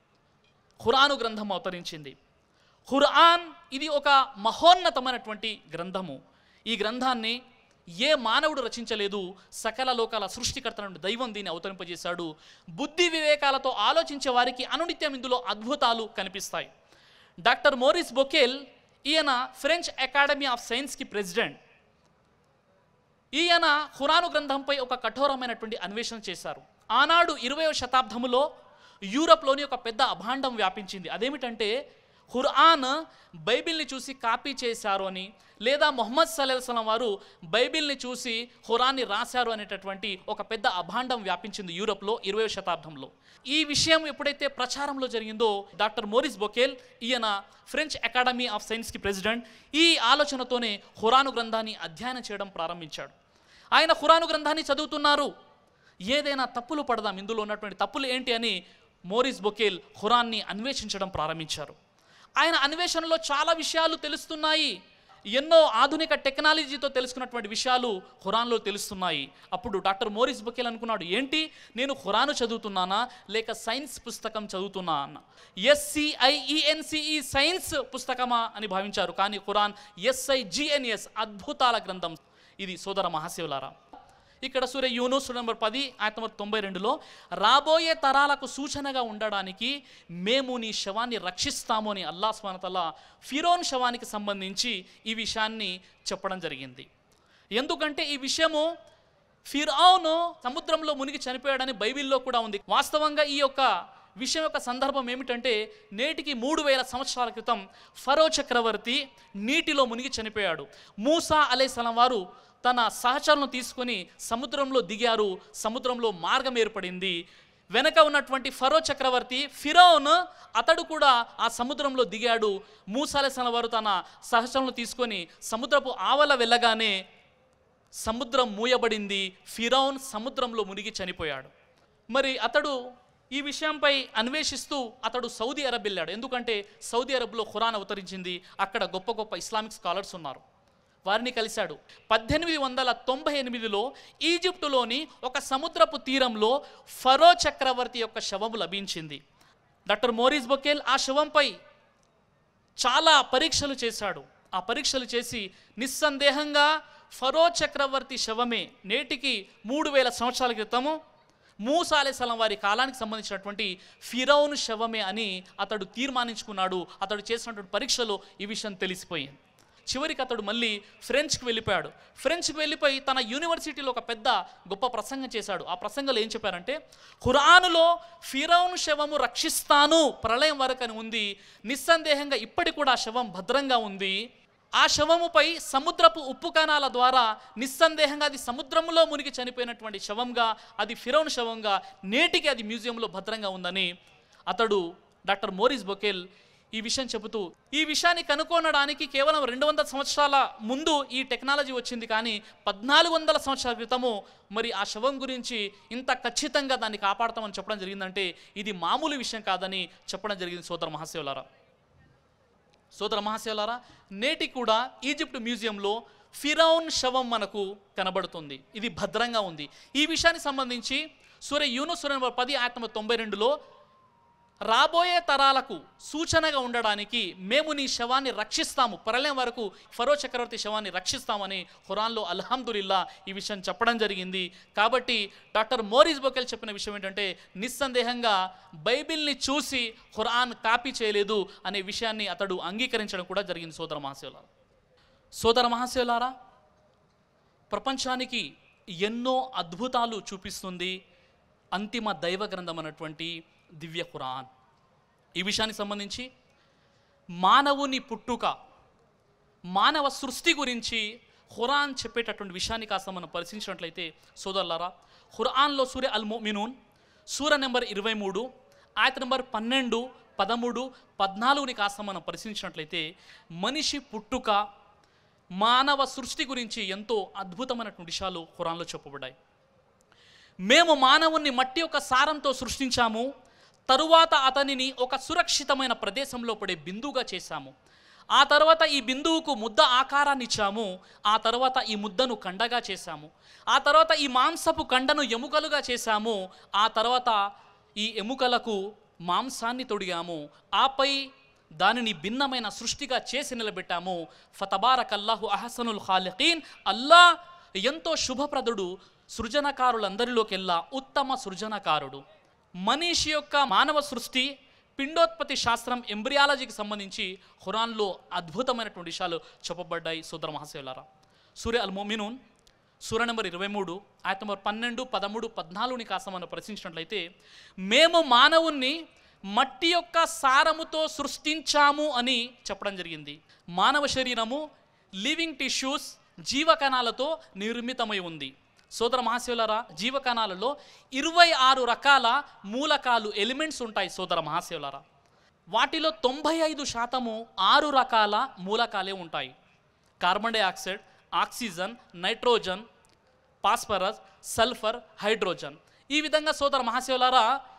ఖురాను గ్రంథం అవతరించింది. ఖురాన్ ఇది ఒక మహోన్నతమైనటువంటి గ్రంథము. ఈ గ్రంథాన్ని ఏ మానవుడు రచించలేదు, సకల లోకాల సృష్టికర్త నుండి దైవం దీన్ని అవతరింపజేశాడు. బుద్ధి వివేకాలతో ఆలోచించే వారికి అనునిత్యం ఇందులో అద్భుతాలు కనిపిస్తాయి. డాక్టర్ మోరిస్ బొకేల్, ఈయన ఫ్రెంచ్ అకాడమీ ఆఫ్ సైన్స్కి ప్రెసిడెంట్. ఈయన ఖురాను గ్రంథంపై ఒక కఠోరమైనటువంటి అన్వేషణ చేశారు. ఆనాడు ఇరవయవ శతాబ్దములో యూరప్లోని ఒక పెద్ద అభాండం వ్యాపించింది. అదేమిటంటే ఖురాన్ బైబిల్ని చూసి కాపీ చేశారు అని, లేదా ముహమ్మద్ సల్లల్లాహు అలైహి వసల్లం వారు బైబిల్ని చూసి ఖురాన్ని రాశారు అనేటటువంటి ఒక పెద్ద అభాండం వ్యాపించింది యూరప్లో ఇరవయవ శతాబ్దంలో. ఈ విషయం ఎప్పుడైతే ప్రచారంలో జరిగిందో డాక్టర్ మోరిస్ బొకేల్, ఈయన ఫ్రెంచ్ అకాడమీ ఆఫ్ సైన్స్కి ప్రెసిడెంట్, ఈ ఆలోచనతోనే ఖురాను గ్రంథాన్ని అధ్యయనం చేయడం ప్రారంభించాడు. ఆయన ఖురాను గ్రంథాన్ని చదువుతున్నారు. ఏదైనా తప్పులు పడదాం, ఇందులో ఉన్నటువంటి తప్పులు ఏంటి అని మోరిస్ బొకేల్ ఖురాన్ని అన్వేషించడం ప్రారంభించారు. ఆయన అన్వేషణలో చాలా విషయాలు తెలుస్తున్నాయి. ఎన్నో ఆధునిక టెక్నాలజీతో తెలుసుకున్నటువంటి విషయాలు ఖురాన్లో తెలుస్తున్నాయి. అప్పుడు డాక్టర్ మోరిస్ బుకేల్ అనుకున్నాడు, ఏంటి నేను ఖురాను చదువుతున్నానా లేక సైన్స్ పుస్తకం చదువుతున్నా అన్న. ఎస్సిఐఈఎన్సిఈ సైన్స్ పుస్తకమా అని భావించారు, కానీ ఖురాన్ ఎస్ఐజిఎన్ఎస్ అద్భుతాల గ్రంథం ఇది. సోదర మహాశివులారా, ఇక్కడ సూర్య యూనూస్ నెంబర్ పది ఆయత నెంబర్ తొంభై రెండులో రాబోయే తరాలకు సూచనగా ఉండడానికి మేము నీ శవాన్ని రక్షిస్తాము అని అల్లాహ్ సుబ్హానహు వ తఆలా ఫిరోన్ శవానికి సంబంధించి ఈ విషయాన్ని చెప్పడం జరిగింది. ఎందుకంటే ఈ విషయము ఫిర్ఔను సముద్రంలో మునిగి చనిపోయాడని బైబిల్లో కూడా ఉంది. వాస్తవంగా ఈ యొక్క విషయం యొక్క సందర్భం ఏమిటంటే, నేటికి మూడు వేల సంవత్సరాల క్రితం ఫరో చక్రవర్తి నీటిలో మునిగి చనిపోయాడు. మూసా అలైహిస్సలాం వారు తన సహచరులను తీసుకొని సముద్రంలో దిగారు. సముద్రంలో మార్గం ఏర్పడింది. వెనక ఉన్నటువంటి ఫరో చక్రవర్తి ఫిరౌన్ అతడు కూడా ఆ సముద్రంలో దిగాడు. మూసా అలైహిస్సలాం వారు తన సహచరులను తీసుకొని సముద్రపు ఆవల వెళ్ళగానే సముద్రం మూయబడింది. ఫిరౌన్ సముద్రంలో మునిగి చనిపోయాడు. మరి అతడు ఈ విషయంపై అన్వేషిస్తూ అతడు సౌదీ అరబ్ వెళ్ళాడు. ఎందుకంటే సౌదీ అరబ్లో ఖురాన్ అవతరించింది. అక్కడ గొప్ప గొప్ప ఇస్లామిక్ స్కాలర్స్ ఉన్నారు. వారిని కలిశాడు. పద్దెనిమిది వందల తొంభై ఎనిమిదిలో ఈజిప్టులోని ఒక సముద్రపు తీరంలో ఫరో చక్రవర్తి యొక్క శవము లభించింది. డాక్టర్ మోరిస్ బుకేల్ ఆ శవంపై చాలా పరీక్షలు చేశాడు. ఆ పరీక్షలు చేసి నిస్సందేహంగా ఫరో చక్రవర్తి శవమే నేటికి మూడు వేల సంవత్సరాల క్రితము మూసా అలైహిస్సలాం వారి కాలానికి సంబంధించినటువంటి ఫిరౌన్ శవమే అని అతడు తీర్మానించుకున్నాడు. అతడు చేసినటువంటి పరీక్షలో ఈ విషయం తెలిసిపోయింది. చివరికి అతడు మళ్ళీ ఫ్రెంచ్కి వెళ్ళిపోయాడు. ఫ్రెంచ్కి వెళ్ళిపోయి తన యూనివర్సిటీలో ఒక పెద్ద గొప్ప ప్రసంగం చేశాడు. ఆ ప్రసంగంలో ఏం చెప్పారంటే, ఖురానులో ఫిరౌన్ శవము రక్షిస్తాను ప్రళయం వరకు అని ఉంది. నిస్సందేహంగా ఇప్పటి కూడా ఆ శవం భద్రంగా ఉంది. ఆ శవముపై సముద్రపు ఉప్పు కణాల ద్వారా నిస్సందేహంగా అది సముద్రంలో మునిగి చనిపోయినటువంటి శవంగా, అది ఫిరౌన్ శవంగా నేటికి అది మ్యూజియంలో భద్రంగా ఉందని అతడు డాక్టర్ మోరిస్ బుకేల్ ఈ విషయం చెబుతూ, ఈ విషయాన్ని కనుక్కోనడానికి కేవలం రెండు వందల సంవత్సరాల ముందు ఈ టెక్నాలజీ వచ్చింది, కానీ పద్నాలుగు వందల సంవత్సరాల క్రితము మరి ఆ శవం గురించి ఇంత ఖచ్చితంగా దాన్ని కాపాడతామని చెప్పడం జరిగిందంటే ఇది మామూలు విషయం కాదని చెప్పడం జరిగింది. సోదర మహాశివులారా సోదర మహాశివులారా నేటికి కూడా ఈజిప్ట్ మ్యూజియంలో ఫిరౌన్ శవం మనకు కనబడుతుంది. ఇది భద్రంగా ఉంది. ఈ విషయానికి సంబంధించి సూర్య యూనూస్ నెంబర్ పది ఆయత నెంబర్ తొంభై రెండులో రాబోయే తరాలకు సూచనగా ఉండడానికి మేము నీ శవాన్ని రక్షిస్తాము, ప్రళయం వరకు ఫరో చక్రవర్తి శవాన్ని రక్షిస్తామని ఖురాన్లో అల్హమ్దులిల్లా ఈ విషయం చెప్పడం జరిగింది. కాబట్టి డాక్టర్ మోరిస్ బుకేల్ చెప్పిన విషయం ఏంటంటే, నిస్సందేహంగా బైబిల్ని చూసి ఖురాన్ కాపీ చేయలేదు అనే విషయాన్ని అతడు అంగీకరించడం కూడా జరిగింది. సోదర మహాశివులారా సోదర మహాశివులారా ప్రపంచానికి ఎన్నో అద్భుతాలు చూపిస్తుంది అంతిమ దైవ గ్రంథం అన్నటువంటి దివ్య ఖురాన్. ఈ విషయానికి సంబంధించి మానవుని పుట్టుక, మానవ సృష్టి గురించి ఖురాన్ చెప్పేటటువంటి విషయాన్ని కాస్త మనం పరిశీలించినట్లయితే సోదరులారా, ఖురాన్లో సూర్య అల్ ముమినూన్ సూర నెంబర్ ఇరవై మూడు ఆయత నెంబర్ పన్నెండు పదమూడు పద్నాలుగుని కాస్త మనం పరిశీలించినట్లయితే మనిషి పుట్టుక, మానవ సృష్టి గురించి ఎంతో అద్భుతమైనటువంటి విషయాలు ఖురాన్లో చెప్పబడ్డాయి. మేము మానవుణ్ణి మట్టి యొక్క సారంతో సృష్టించాము, తరువాత అతనిని ఒక సురక్షితమైన ప్రదేశంలో పడే బిందువుగా చేశాము. ఆ తర్వాత ఈ బిందువుకు ముద్ద ఆకారాన్ని ఇచ్చాము. ఆ తర్వాత ఈ ముద్దను కండగా చేశాము. ఆ తర్వాత ఈ మాంసపు కండను ఎముకలుగా చేశాము. ఆ తర్వాత ఈ ఎముకలకు మాంసాన్ని తొడిగాము. ఆపై దానిని భిన్నమైన సృష్టిగా చేసి నిలబెట్టాము. ఫతబారకల్లాహు అహసనుల్ ఖాలిఖీన్, అల్లా ఎంతో శుభప్రదుడు, సృజనకారులందరిలోకెల్లా ఉత్తమ సృజనకారుడు. మనిషి యొక్క మానవ సృష్టి, పిండోత్పత్తి శాస్త్రం, ఎంబ్రియాలజీకి సంబంధించి ఖురాన్లో అద్భుతమైనటువంటి విషయాలు చెప్పబడ్డాయి. సోదర మహాశివులారా సూర్య అల్ ముమినూన్ సూర నెంబర్ ఇరవై మూడు ఆయత నెంబర్ పన్నెండు పదమూడు పద్నాలుగుని కాస్త మనం పరిశీలించినట్లయితే, మేము మానవుణ్ణి మట్టి యొక్క సారముతో సృష్టించాము అని చెప్పడం జరిగింది. మానవ శరీరము లివింగ్ టిష్యూస్, జీవకణాలతో నిర్మితమై ఉంది. సోదర మహాశివులారా జీవకణాలలో ఇరవై ఆరు రకాల మూలకాలు, ఎలిమెంట్స్ ఉంటాయి. సోదర మహాశివులారా వాటిలో తొంభై ఐదు శాతము ఆరు రకాల మూలకాలే ఉంటాయి. Carbon dioxide, oxygen, nitrogen, phosphorus, sulphur, hydrogen. ఈ విధంగా సోదర మహాశివులారా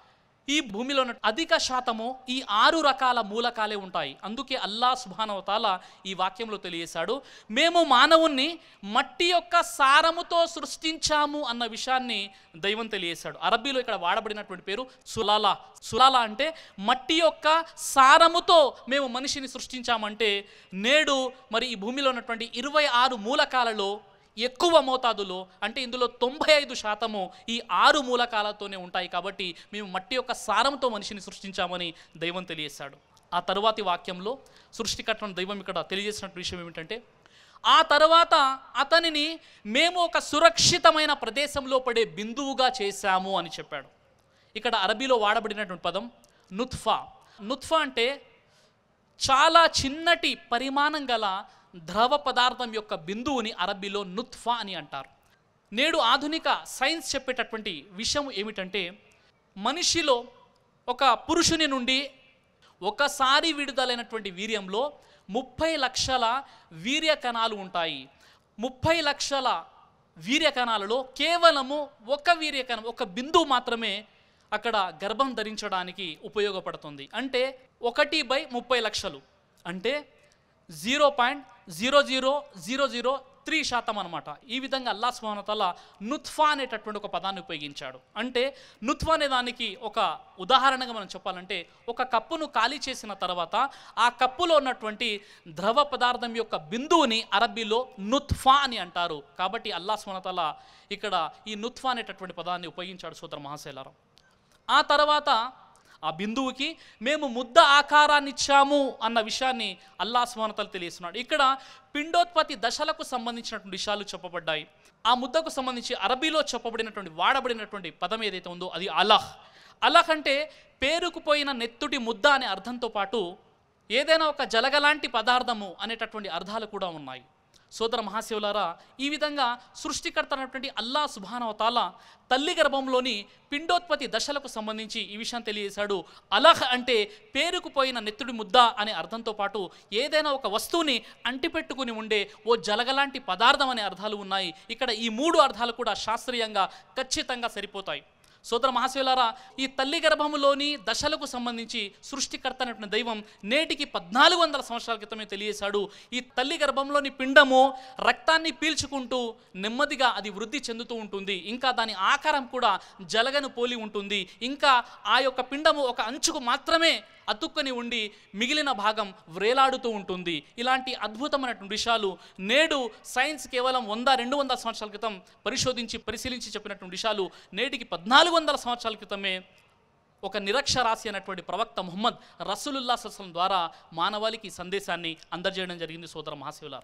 ఈ భూమిలో ఉన్న అధిక శాతము ఈ ఆరు రకాల మూలకాలే ఉంటాయి. అందుకే అల్లాహ్ సుబ్హానహు వ తఆలా ఈ వాక్యంలో తెలియజేశాడు, మేము మానవుణ్ణి మట్టి యొక్క సారముతో సృష్టించాము అన్న విషయాన్ని దైవం తెలియజేశాడు. అరబ్బీలో ఇక్కడ వాడబడినటువంటి పేరు సులాలా. సులాలా అంటే మట్టి యొక్క సారముతో మేము మనిషిని సృష్టించామంటే, నేడు మరి ఈ భూమిలో ఉన్నటువంటి ఇరవై ఆరు మూలకాలలో ఎక్కువ మోతాదులో, అంటే ఇందులో తొంభై ఐదు శాతము ఈ ఆరు మూలకాలతోనే ఉంటాయి. కాబట్టి మేము మట్టి యొక్క సారంతో మనిషిని సృష్టించామని దైవం తెలియజేశాడు. ఆ తరువాతి వాక్యంలో సృష్టికర్తను దైవం ఇక్కడ తెలియజేసినట్టు విషయం ఏమిటంటే, ఆ తర్వాత అతనిని మేము ఒక సురక్షితమైన ప్రదేశంలో పడే బిందువుగా చేశాము అని చెప్పాడు. ఇక్కడ అరబీలో వాడబడినటువంటి పదం నుత్ఫా. నుత్ఫా అంటే చాలా చిన్నటి పరిమాణం గల ద్రవ పదార్థం యొక్క బిందువుని అరబీలో నుత్ఫా అని అంటారు. నేడు ఆధునిక సైన్స్ చెప్పేటటువంటి విషయం ఏమిటంటే, మనిషిలో ఒక పురుషుని నుండి ఒకసారి విడుదలైనటువంటి వీర్యంలో ముప్పై లక్షల వీర్య కణాలు ఉంటాయి. ముప్పై లక్షల వీర్య కణాలలో కేవలము ఒక వీర్య కణం, ఒక బిందువు మాత్రమే అక్కడ గర్భం ధరించడానికి ఉపయోగపడుతుంది. అంటే ఒకటి బై ముప్పై లక్షలు అంటే zero point zero zero zero zero three శాతం అనమాట. ఈ విధంగా అల్లాహ్ సుబ్హానహు వ తఆలా నుత్ఫా అనేటటువంటి ఒక పదాన్ని ఉపయోగించాడు. అంటే నుత్ఫా అనే దానికి ఒక ఉదాహరణగా మనం చెప్పాలంటే, ఒక కప్పును ఖాళీ చేసిన తర్వాత ఆ కప్పులో ఉన్నటువంటి ద్రవ పదార్థం యొక్క బిందువుని అరబీలో నుత్ఫా అని అంటారు. కాబట్టి అల్లాహ్ సుబ్హానహు వ తఆలా ఇక్కడ ఈ నుత్ఫా అనేటటువంటి పదాన్ని ఉపయోగించాడు సోదర మహాశైలారా. ఆ తర్వాత ఆ బిందువుకి మేము ముద్ద ఆకారాన్ని ఇచ్చాము అన్న విషయాన్ని అల్లాహ్ సుబ్హానహు వ తఆలా తెలియజేస్తున్నాడు. ఇక్కడ పిండోత్పత్తి దశలకు సంబంధించినటువంటి విషయాలు చెప్పబడ్డాయి. ఆ ముద్దకు సంబంధించి అరబీలో చెప్పబడినటువంటి వాడబడినటువంటి పదం ఏదైతే ఉందో అది అలహ్. అలహ్ అంటే పేరుకుపోయిన నెత్తుటి ముద్ద అనే అర్థంతో పాటు ఏదైనా ఒక జలగలాంటి పదార్థము అనేటటువంటి అర్థాలు కూడా ఉన్నాయి. సోదర మహాశివులారా, ఈ విధంగా సృష్టికర్త అయినటువంటి అల్లాహ్ సుబ్హానహు వ తఆలా తల్లి గర్భంలోని పిండోత్పత్తి దశలకు సంబంధించి ఈ విషయం తెలియజేశాడు. అలహ్ అంటే పేరుకుపోయిన నెత్తుడి ముద్ద అనే అర్థంతో పాటు ఏదైనా ఒక వస్తువుని అంటిపెట్టుకుని ఉండే ఓ జలగలాంటి పదార్థం అనే అర్థాలు ఉన్నాయి. ఇక్కడ ఈ మూడు అర్థాలు కూడా శాస్త్రీయంగా ఖచ్చితంగా సరిపోతాయి. సోదర మహాశివులారా, ఈ తల్లి గర్భములోని దశలకు సంబంధించి సృష్టికర్త అయినటువంటి దైవం నేటికి పద్నాలుగు వందల సంవత్సరాల క్రితమే తెలియజేశాడు. ఈ తల్లి గర్భంలోని పిండము రక్తాన్ని పీల్చుకుంటూ నెమ్మదిగా అది వృద్ధి చెందుతూ ఉంటుంది. ఇంకా దాని ఆకారం కూడా జలగను పోలి ఉంటుంది. ఇంకా ఆ యొక్క పిండము ఒక అంచుకు మాత్రమే అతుక్కుని ఉండి మిగిలిన భాగం వ్రేలాడుతూ ఉంటుంది. ఇలాంటి అద్భుతమైనటువంటి విషయాలు నేడు సైన్స్ కేవలం వంద రెండు వందల సంవత్సరాల క్రితం పరిశోధించి పరిశీలించి చెప్పినటువంటి విషయాలు నేటికి పద్నాలుగు వందల సంవత్సరాల క్రితమే ఒక నిరక్షరాస్య అయినటువంటి ప్రవక్త ముహమ్మద్ రసూలుల్లాహ్ సల్లల్లాహు అలైహి వసల్లం ద్వారా మానవాళికి సందేశాన్ని అందజేయడం జరిగింది. సోదర మహాశివులారా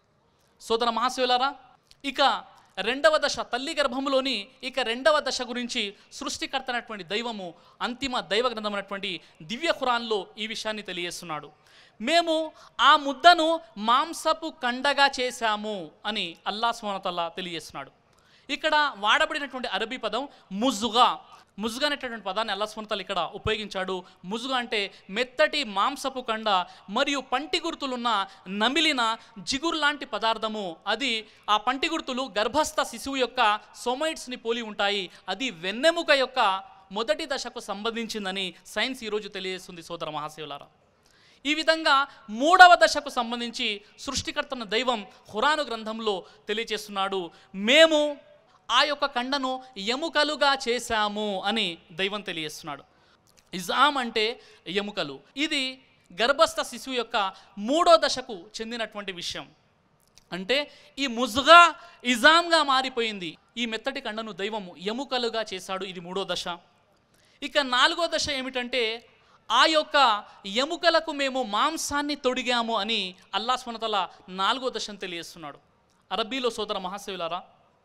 సోదర మహాశివులారా ఇక రెండవ దశ, తల్లి గర్భంలోని ఇక రెండవ దశ గురించి సృష్టికర్త అయినటువంటి దైవము అంతిమ దైవ గ్రంథమైనటువంటి దివ్య ఖురాన్లో ఈ విషయాన్ని తెలియజేస్తున్నాడు. మేము ఆ ముద్దను మాంసపు కండగా చేశాము అని అల్లాహ్ సుబ్హానహు వ తఆలా తెలియజేస్తున్నాడు. ఇక్కడ వాడబడినటువంటి అరబీ పదం ముజ్గా. ముజ్గా అనేటటువంటి పదాన్ని అల్లాహ్ సుబ్హానహు వ తఆలా ఇక్కడ ఉపయోగించాడు. ముజ్గా అంటే మెత్తటి మాంసపు కండ మరియు పంటి గుర్తులున్న నమిలిన జిగురు లాంటి పదార్థము. అది ఆ పంటి గుర్తులు గర్భస్థ శిశువు యొక్క సోమైట్స్ని పోలి ఉంటాయి. అది వెన్నెముక యొక్క మొదటి దశకు సంబంధించిందని సైన్స్ ఈరోజు తెలియజేస్తుంది. సోదర మహాశివులారా, ఈ విధంగా మూడవ దశకు సంబంధించి సృష్టికర్తన దైవం ఖురాను గ్రంథంలో తెలియజేస్తున్నాడు. మేము ఆ యొక్క కండను ఎముకలుగా చేశాము అని దైవం తెలియజేస్తున్నాడు. ఇజామ్ అంటే ఎముకలు. ఇది గర్భస్థ శిశువు యొక్క మూడో దశకు చెందినటువంటి విషయం. అంటే ఈ ముజ్గా ఇజామ్గా మారిపోయింది. ఈ మెత్తటి కండను దైవము ఎముకలుగా చేశాడు. ఇది మూడో దశ. ఇక నాలుగో దశ ఏమిటంటే, ఆ యొక్క ఎముకలకు మేము మాంసాన్ని తొడిగాము అని అల్లాహ్ సుబ్హానహు వ తఆలా నాలుగో దశను తెలియజేస్తున్నాడు. అరబీలో సోదర మహాశివులారా,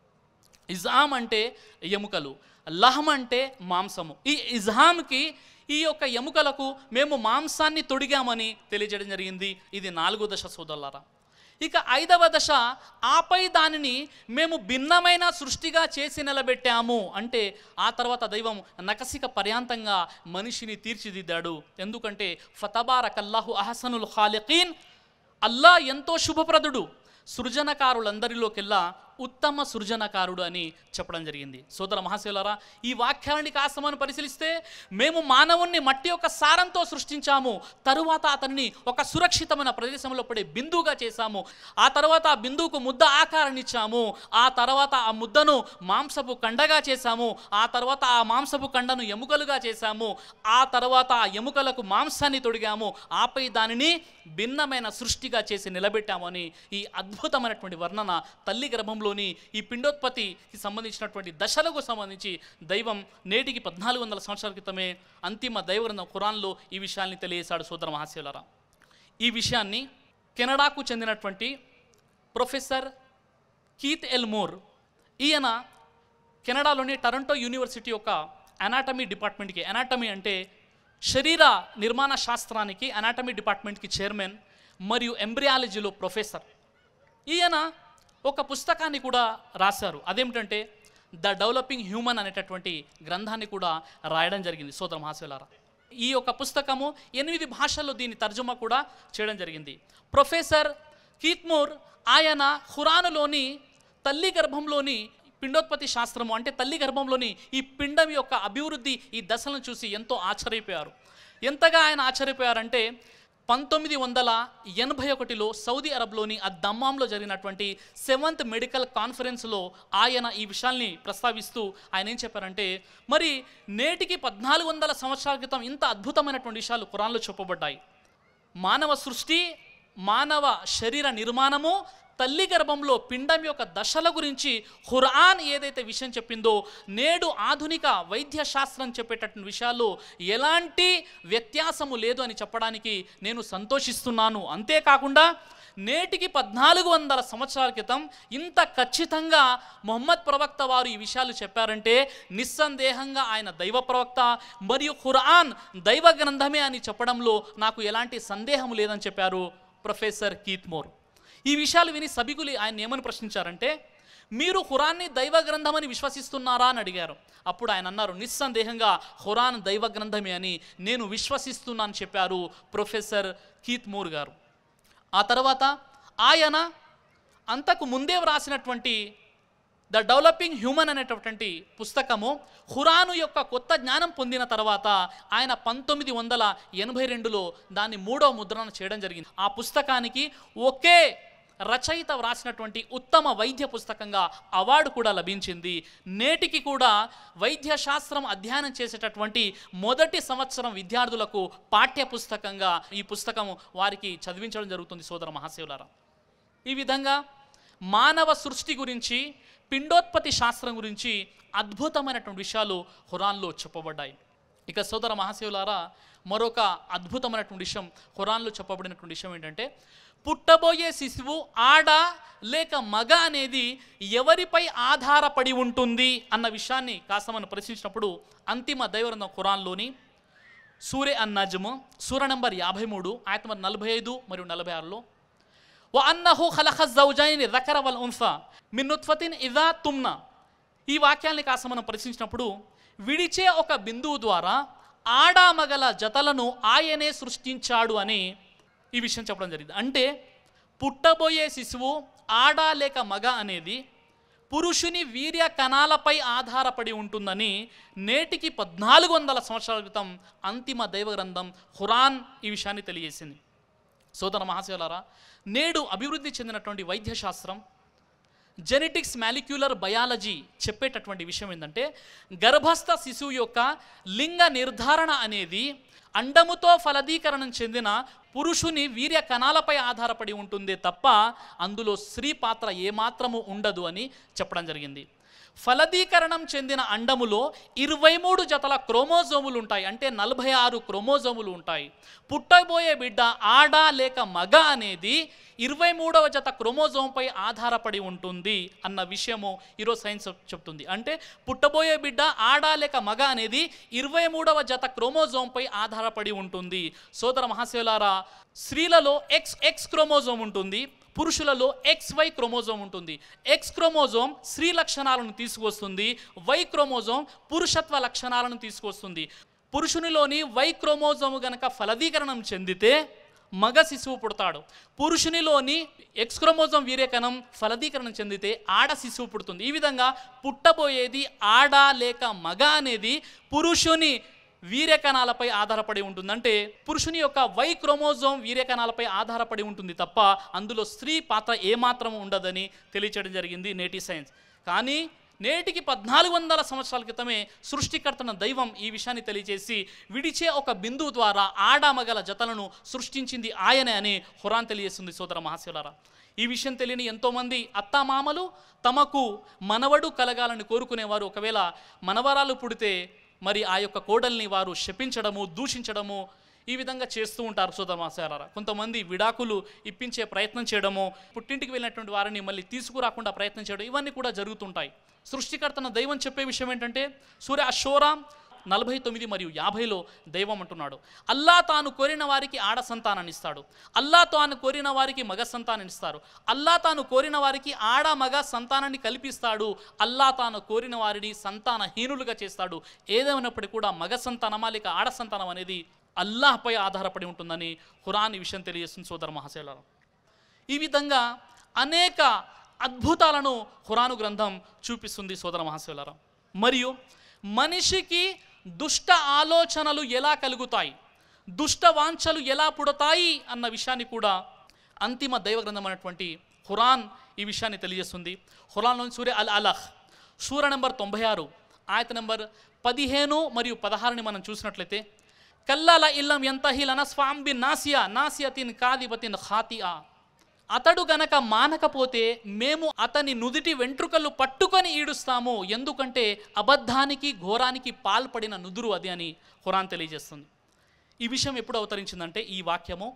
ఇజామ్ అంటే ఎముకలు, లహమ్ అంటే మాంసము. ఈ ఇజామ్కి, ఈ యొక్క ఎముకలకు మేము మాంసాన్ని తొడిగామని తెలియజేయడం జరిగింది. ఇది నాలుగో దశ సోదరులారా. ఇక ఐదవ దశ, ఆపై దానిని మేము భిన్నమైన సృష్టిగా చేసి నిలబెట్టాము. అంటే ఆ తర్వాత దైవం నకసిక పర్యాంతంగా మనిషిని తీర్చిదిద్దాడు. ఎందుకంటే ఫతబారకల్లాహు అహసనుల్ ఖాలికీన్, అల్లా ఎంతో శుభప్రదుడు, సృజనకారులందరిలోకెల్లా ఉత్తమ సృజనకారుడు అని చెప్పడం జరిగింది. సోదర మహాశయులారా, ఈ వాక్యాలని కాస్త మనం పరిశీలిస్తే, మేము మానవుణ్ణి మట్టి యొక్క సారంతో సృష్టించాము, తరువాత అతన్ని ఒక సురక్షితమైన ప్రదేశంలో పడే బిందువుగా చేశాము, ఆ తర్వాత ఆ బిందువుకు ముద్ద ఆకారాన్ని ఇచ్చాము, ఆ తర్వాత ఆ ముద్దను మాంసపు కండగా చేశాము, ఆ తర్వాత ఆ మాంసపు కండను ఎముకలుగా చేశాము, ఆ తర్వాత ఆ ఎముకలకు మాంసాన్ని తొడిగాము, ఆపై దానిని భిన్నమైన సృష్టిగా చేసి నిలబెట్టాము అని ఈ అద్భుతమైనటువంటి వర్ణన తల్లి గర్భంలోని ఈ పిండోత్పత్తికి సంబంధించినటువంటి దశలకు సంబంధించి దైవం నేటికి పద్నాలుగు వందల సంవత్సరాల క్రితమే అంతిమ దైవగ్రంథం ఖురాన్లో ఈ విషయాన్ని తెలియజేశాడు. సోదర మహాశయులారా, ఈ విషయాన్ని కెనడాకు చెందినటువంటి ప్రొఫెసర్ కీత్ ఎల్మోర్, ఈయన కెనడాలోని టొరంటో యూనివర్సిటీ యొక్క అనాటమీ డిపార్ట్మెంట్కి, అనాటమీ అంటే శరీర నిర్మాణ శాస్త్రానికి అనాటమీ డిపార్ట్మెంట్కి చైర్మన్ మరియు ఎంబ్రియాలజీలో ప్రొఫెసర్, ఈయన ఒక పుస్తకాన్ని కూడా రాశారు. అదేమిటంటే ద డెవలపింగ్ హ్యూమన్ అనేటటువంటి గ్రంథాన్ని కూడా రాయడం జరిగింది. సోదర మహాశయులారా, ఈ యొక్క పుస్తకము ఎనిమిది భాషల్లో దీని తర్జుమా కూడా చేయడం జరిగింది. ప్రొఫెసర్ కీత్మూర్ ఆయన ఖురానులోని తల్లి గర్భంలోని పిండోత్పత్తి శాస్త్రము అంటే తల్లి గర్భంలోని ఈ పిండం యొక్క అభివృద్ధి, ఈ దశలను చూసి ఎంతో ఆశ్చర్యపోయారు. ఎంతగా ఆయన ఆశ్చర్యపోయారంటే పంతొమ్మిది వందల ఎనభై ఒకటిలో సౌదీ అరబ్లోని ఆ దమ్మాంలో జరిగినటువంటి సెవెంత్ మెడికల్ కాన్ఫరెన్స్లో ఆయన ఈ విషయాల్ని ప్రస్తావిస్తూ ఆయన ఏం చెప్పారంటే, మరి నేటికి పద్నాలుగు వందల సంవత్సరాల క్రితం ఇంత అద్భుతమైనటువంటి విషయాలు ఖురాన్లో చెప్పబడ్డాయి. మానవ సృష్టి, మానవ శరీర నిర్మాణము, తల్లి గర్భంలో పిండం యొక్క దశల గురించి ఖురాన్ ఏదైతే విషయం చెప్పిందో, నేడు ఆధునిక వైద్య శాస్త్రం చెప్పేటటువంటి విషయాల్లో ఎలాంటి వ్యత్యాసము లేదు అని చెప్పడానికి నేను సంతోషిస్తున్నాను. అంతేకాకుండా నేటికి పద్నాలుగు వందల సంవత్సరాల క్రితం ఇంత ఖచ్చితంగా మొహమ్మద్ ప్రవక్త వారు ఈ విషయాలు చెప్పారంటే నిస్సందేహంగా ఆయన దైవ ప్రవక్త మరియు ఖురాన్ దైవ గ్రంథమే అని చెప్పడంలో నాకు ఎలాంటి సందేహం లేదని చెప్పారు ప్రొఫెసర్ కీత్మోర్. ఈ విషయాలు విని సభికులు ఆయన ఏమని ప్రశ్నించారంటే, మీరు ఖురాన్ని దైవ గ్రంథమని విశ్వసిస్తున్నారా అని అడిగారు. అప్పుడు ఆయన అన్నారు, నిస్సందేహంగా ఖురాన్ దైవ గ్రంథమే అని నేను విశ్వసిస్తున్నానని చెప్పారు ప్రొఫెసర్ కీత్మూర్ గారు. ఆ తర్వాత ఆయన అంతకు ముందే వ్రాసినటువంటి ద డెవలపింగ్ హ్యూమన్ అనేటటువంటి పుస్తకము ఖురాను యొక్క కొత్త జ్ఞానం పొందిన తర్వాత ఆయన పంతొమ్మిది వందల ఎనభై రెండులో దాన్ని మూడవ ముద్రణ చేయడం జరిగింది. ఆ పుస్తకానికి ఒకే రచయిత వ్రాసినటువంటి ఉత్తమ వైద్య పుస్తకంగా అవార్డు కూడా లభించింది. నేటికి కూడా వైద్య శాస్త్రం అధ్యయనం చేసేటటువంటి మొదటి సంవత్సరం విద్యార్థులకు పాఠ్య పుస్తకంగా ఈ పుస్తకం వారికి చదివించడం జరుగుతుంది. సోదర మహాశయులారా, ఈ విధంగా మానవ సృష్టి గురించి, పిండోత్పత్తి శాస్త్రం గురించి అద్భుతమైనటువంటి విషయాలు ఖురాన్లో చెప్పబడ్డాయి. ఇక సోదర మహాశయులారా, మరొక అద్భుతమైనటువంటి విషయం ఖురాన్లో చెప్పబడినటువంటి విషయం ఏంటంటే, పుట్టబోయే శిశువు ఆడ లేక మగ అనేది ఎవరిపై ఆధారపడి ఉంటుంది అన్న విషయాన్ని కాస్త మనం ప్రశ్నించినప్పుడు అంతిమ దైవగ్రంథం ఖురాన్లోని సూరే అన్ నజ్మ్ సూర నంబర్ యాభై మూడు ఆయత నంబర్ నలభై ఐదు మరియు నలభై ఆరులో వ అన్నహు ఖలఖ జౌజైని దకర వల్ ఉన్సా మిన్ నుత్ఫతిన్ ఇదా తుమ్నా, ఈ వాక్యాన్ని కాస్త మనం ప్రశ్నించినప్పుడు విడిచే ఒక బిందువు ద్వారా ఆడామగల జతలను ఆయనే సృష్టించాడు అని ఈ విషయం చెప్పడం జరిగింది. అంటే పుట్టబోయే శిశువు ఆడ లేక మగ అనేది పురుషుని వీర్య కణాలపై ఆధారపడి ఉంటుందని నేటికి పద్నాలుగు వందల సంవత్సరాల క్రితం అంతిమ దైవ గ్రంథం ఖురాన్ ఈ విషయాన్ని తెలియజేసింది. సోదర మహాశయులారా, నేడు అభివృద్ధి చెందినటువంటి వైద్య శాస్త్రం, జెనెటిక్స్, మాలిక్యులర్ బయాలజీ చెప్పేటటువంటి విషయం ఏంటంటే, గర్భస్థ శిశువు యొక్క లింగ నిర్ధారణ అనేది అండముతో ఫలదీకరణం చెందిన పురుషుని వీర్య కణాలపై ఆధారపడి ఉంటుందే తప్ప అందులో స్త్రీ పాత్ర ఏమాత్రము ఉండదు అని చెప్పడం జరిగింది. ఫలదీకరణం చెందిన అండములో ఇరవై మూడు జతల క్రోమోజోములు ఉంటాయి, అంటే నలభై ఆరు క్రోమోజోములు ఉంటాయి. పుట్టబోయే బిడ్డ ఆడ లేక మగ అనేది ఇరవై మూడవ జత క్రోమోజోంపై ఆధారపడి ఉంటుంది అన్న విషయము ఈరోజు సైన్స్ చెప్తుంది. అంటే పుట్టబోయే బిడ్డ ఆడ లేక మగ అనేది ఇరవై మూడవ జత క్రోమోజోంపై ఆధారపడి ఉంటుంది. సోదర మహాశయులారా, స్త్రీలలో ఎక్స్ ఎక్స్ క్రోమోజోమ్ ఉంటుంది, పురుషులలో ఎక్స్ వై క్రోమోజోమ్ ఉంటుంది. ఎక్స్ క్రోమోజోమ్ స్త్రీ లక్షణాలను తీసుకొస్తుంది, వై క్రోమోజోమ్ పురుషత్వ లక్షణాలను తీసుకొస్తుంది. పురుషునిలోని వై క్రోమోజోము గనక ఫలదీకరణం చెందితే మగ శిశువు పుడతాడు. పురుషునిలోని ఎక్స్ క్రోమోజోమ్ వీర్యకణం ఫలదీకరణం చెందితే ఆడ శిశువు పుడుతుంది. ఈ విధంగా పుట్టబోయేది ఆడ లేక మగ అనేది పురుషుని వీర్యకణాలపై ఆధారపడి ఉంటుంది. అంటే పురుషుని యొక్క వై క్రోమోజోమ్ వీర్యకణాలపై ఆధారపడి ఉంటుంది తప్ప అందులో స్త్రీ పాత్ర ఏమాత్రం ఉండదని తెలియచేయడం జరిగింది నేటి సైన్స్. కానీ నేటికి పద్నాలుగు వందల సంవత్సరాల క్రితమే సృష్టికర్తన దైవం ఈ విషయాన్ని తెలియజేసి విడిచే ఒక బిందువు ద్వారా ఆడామగల జతలను సృష్టించింది ఆయనే అని ఖురాన్ తెలియజేస్తుంది. సోదర మహాశివులారా, ఈ విషయం తెలియని ఎంతోమంది అత్తామామలు తమకు మనవడు కలగాలని కోరుకునేవారు ఒకవేళ మనవరాలు పుడితే మరి ఆ యొక్క కోడల్ని వారు శపించడము, దూషించడము ఈ విధంగా చేస్తూ ఉంటారు. సోదర మహాశయులారా, కొంతమంది విడాకులు ఇప్పించే ప్రయత్నం చేయడము, పుట్టింటికి వెళ్ళినటువంటి వారిని మళ్ళీ తీసుకురాకుండా ప్రయత్నం చేయడం, ఇవన్నీ కూడా జరుగుతుంటాయి. సృష్టికర్తన దైవం చెప్పే విషయం ఏంటంటే సూర్య అషోరా నలభై తొమ్మిది మరియు యాభైలో దైవం అంటున్నాడు, అల్లా తాను కోరిన వారికి ఆడ సంతానాన్ని ఇస్తాడు, అల్లా తాను కోరిన వారికి మగ సంతానాన్ని ఇస్తారు, అల్లా తాను కోరిన వారికి ఆడ మగ సంతానాన్ని కల్పిస్తాడు, అల్లా తాను కోరిన వారిని సంతానహీనులుగా చేస్తాడు. ఏదేమైనప్పటికీ కూడా మగ సంతానమా లేక ఆడ సంతానం అనేది అల్లాహ్పై ఆధారపడి ఉంటుందని ఖురాన్ ఈ విషయం తెలియజేస్తుంది. సోదర మహాశయులారా, ఈ విధంగా అనేక అద్భుతాలను ఖురాను గ్రంథం చూపిస్తుంది. సోదర మహాశయులారా, మరియు మనిషికి దుష్ట ఆలోచనలు ఎలా కలుగుతాయి, దుష్ట వాంఛలు ఎలా పుడతాయి అన్న విషయాన్ని కూడా అంతిమ దైవ గ్రంథం అనేటువంటి ఖురాన్ ఈ విషయాన్ని తెలియజేస్తుంది. ఖురాన్లోని సూర్య అల్ అలహ్ సూర నెంబర్ తొంభై ఆరు ఆయత నెంబర్ పదిహేను మరియు పదహారుని మనం చూసినట్లయితే, కల్లాల ఇల్లం ఎంతహిల్ అనస్వాం బిన్ నాసియా నాసియతిన్ కాదిబతిన్ ఖాతియా, అతడు గనక మానకపోతే మేము అతని నుదిటి వెంట్రుకలు పట్టుకొని ఈడుస్తాము, ఎందుకంటే అబద్ధానికి ఘోరానికి పాల్పడిన నుదురు అది అని ఖురాన్ తెలియజేస్తుంది. ఈ విషయం ఎప్పుడు అవతరించిందంటే ఈ వాక్యము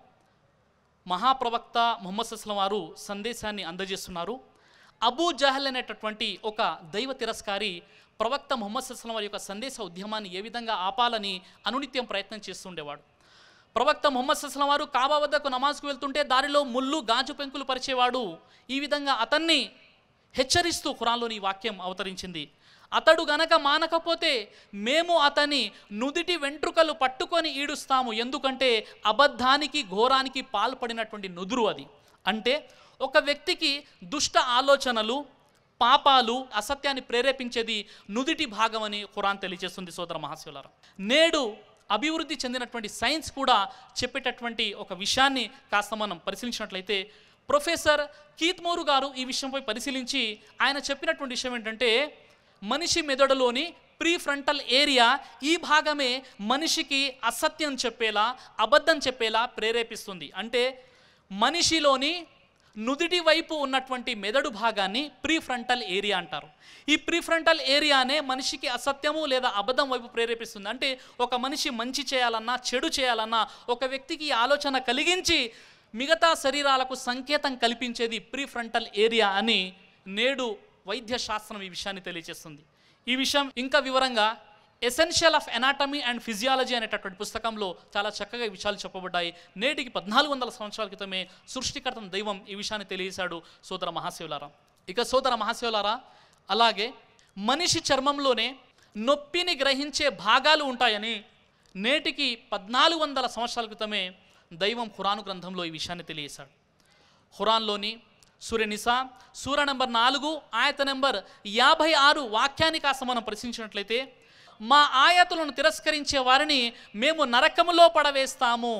మహాప్రవక్త ముహమ్మద్ సల్లల్లాహు వారు సందేశాన్ని అందజేస్తున్నారు. అబూ జహల్ అనేటటువంటి ఒక దైవ తిరస్కారి ప్రవక్త ముహమ్మద్ సల్లల్లాహు వారి యొక్క సందేశ ఉద్యమాన్ని ఏ విధంగా ఆపాలని అనునిత్యం ప్రయత్నం చేస్తుండేవాడు. ప్రవక్త ముహమ్మద్ సల్లల్లాహు వారు కాబా వద్దకు నమాజ్కు వెళ్తుంటే దారిలో ముళ్ళు గాజు పెంకులు పరిచేవాడు. ఈ విధంగా అతన్ని హెచ్చరిస్తూ ఖురాన్లోని ఈ వాక్యం అవతరించింది. అతడు గనక మానకపోతే మేము అతని నుదిటి వెంట్రుకలు పట్టుకొని ఈడుస్తాము, ఎందుకంటే అబద్ధానికి ఘోరానికి పాల్పడినటువంటి నుదురు అది. అంటే ఒక వ్యక్తికి దుష్ట ఆలోచనలు, పాపాలు, అసత్యాన్ని ప్రేరేపించేది నుదిటి భాగం అని ఖురాన్ తెలియజేస్తుంది. సోదర మహాశయులారా, నేడు అభివృద్ధి చెందినటువంటి సైన్స్ కూడా చెప్పేటటువంటి ఒక విషయాన్ని కాస్త మనం పరిశీలించినట్లయితే, ప్రొఫెసర్ కీత్ మోరు గారు ఈ విషయంపై పరిశీలించి ఆయన చెప్పినటువంటి విషయం ఏంటంటే, మనిషి మెదడులోని ప్రీ ఫ్రంటల్ ఏరియా ఈ భాగమే మనిషికి అసత్యం చెప్పేలా, అబద్ధం చెప్పేలా ప్రేరేపిస్తుంది. అంటే మనిషిలోని నుదిటి వైపు ఉన్నటువంటి మెదడు భాగాన్ని ప్రీ ఫ్రంటల్ ఏరియా అంటారు. ఈ ప్రీ ఫ్రంటల్ ఏరియానే మనిషికి అసత్యము లేదా అబద్ధం వైపు ప్రేరేపిస్తుంది. అంటే ఒక మనిషి మంచి చేయాలన్నా చెడు చేయాలన్నా ఒక వ్యక్తికి ఆలోచన కలిగించి మిగతా శరీరాలకు సంకేతం కల్పించేది ప్రీ ఫ్రంటల్ ఏరియా అని నేడు వైద్య శాస్త్రం ఈ విషయాన్ని తెలియజేస్తుంది. ఈ విషయం ఇంకా వివరంగా essential of anatomy and physiology అనేటటువంటి పుస్తకంలో చాలా చక్కగా ఈ విషయాలు చెప్పబడ్డాయి. నేటికి పద్నాలుగు వందల సంవత్సరాల క్రితమే సృష్టికర్తన దైవం ఈ విషయాన్ని తెలియజేశాడు. సోదర మహాశివులారా, ఇక సోదర మహాశివులారా, అలాగే మనిషి చర్మంలోనే నొప్పిని గ్రహించే భాగాలు ఉంటాయని నేటికి పద్నాలుగు వందల సంవత్సరాల క్రితమే దైవం ఖురాను గ్రంథంలో ఈ విషయాన్ని తెలియజేశాడు. ఖురాన్లోని సూర్య నిసా సూర నెంబర్ నాలుగు ఆయత నెంబర్ యాభై ఆరు వాక్యాన్ని కాస్త మనం పరిశీలించినట్లయితే, మా ఆయతులను తిరస్కరించే వారిని మేము నరకంలో పడవేస్తాము,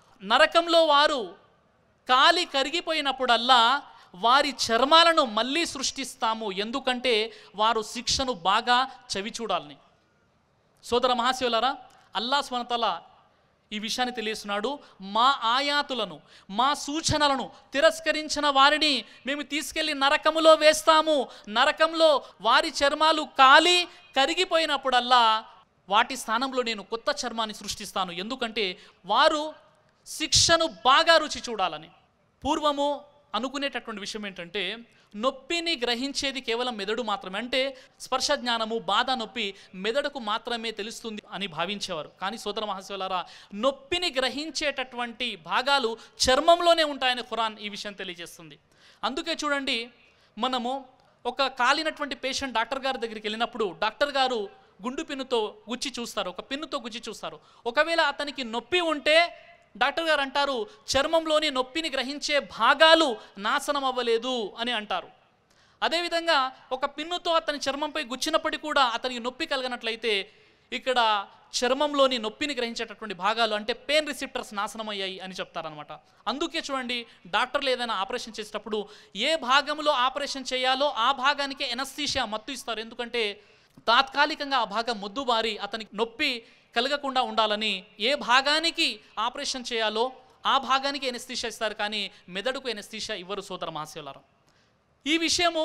నరకంలో వారు కాలి కరిగిపోయినప్పుడల్లా వారి చర్మాలను మళ్ళీ సృష్టిస్తాము, ఎందుకంటే వారు శిక్షను బాగా చవి చూడాలని. సోదర మహాశివులారా, అల్లాహ్ సుబ్హానహు వ తఆలా ఈ విషయాన్ని తెలియజేస్తున్నాడు. మా ఆయాతులను, మా సూచనలను తిరస్కరించిన వారిని మేము తీసుకెళ్ళి నరకములో వేస్తాము, నరకంలో వారి చర్మాలు కాలి కరిగిపోయినప్పుడల్లా వాటి స్థానంలో నేను కొత్త చర్మాన్ని సృష్టిస్తాను, ఎందుకంటే వారు శిక్షను బాగా రుచి చూడాలని. పూర్వము అనుకునేటటువంటి విషయం ఏంటంటే, నొప్పిని గ్రహించేది కేవలం మెదడు మాత్రమే, అంటే స్పర్శ జ్ఞానము, బాధ, నొప్పి మెదడుకు మాత్రమే తెలుస్తుంది అని భావించేవారు. కానీ సోదర మహాశయులారా, నొప్పిని గ్రహించేటటువంటి భాగాలు చర్మంలోనే ఉంటాయని ఖురాన్ ఈ విషయం తెలియజేస్తుంది. అందుకే చూడండి, మనము ఒక కాలినటువంటి పేషెంట్ డాక్టర్ గారి దగ్గరికి వెళ్ళినప్పుడు డాక్టర్ గారు గుండు పిన్నుతో గుచ్చి చూస్తారు, ఒక పిన్నుతో గుచ్చి చూస్తారు. ఒకవేళ అతనికి నొప్పి ఉంటే డాక్టర్ గారు అంటారు చర్మంలోని నొప్పిని గ్రహించే భాగాలు నాశనం అవ్వలేదు అని అంటారు. అదేవిధంగా ఒక పిన్నుతో అతని చర్మంపై గుచ్చినప్పటికీ కూడా అతనికి నొప్పి కలిగినట్లయితే ఇక్కడ చర్మంలోని నొప్పిని గ్రహించేటటువంటి భాగాలు అంటే పెయిన్ రిసెప్టర్స్ నాశనం అయ్యాయి అని చెప్తారనమాట. అందుకే చూడండి డాక్టర్లు ఏదైనా ఆపరేషన్ చేసేటప్పుడు ఏ భాగంలో ఆపరేషన్ చేయాలో ఆ భాగానికే ఎనస్థీషియా మత్తు ఇస్తారు. ఎందుకంటే తాత్కాలికంగా ఆ భాగం మొద్దుబారి అతనికి నొప్పి కలగకుండా ఉండాలని ఏ భాగానికి ఆపరేషన్ చేయాలో ఆ భాగానికి ఎనస్థీషియా ఇస్తారు, కానీ మెదడుకు ఎనస్థీషియా ఇవ్వరు సోదర మహాశయులారా. ఈ విషయము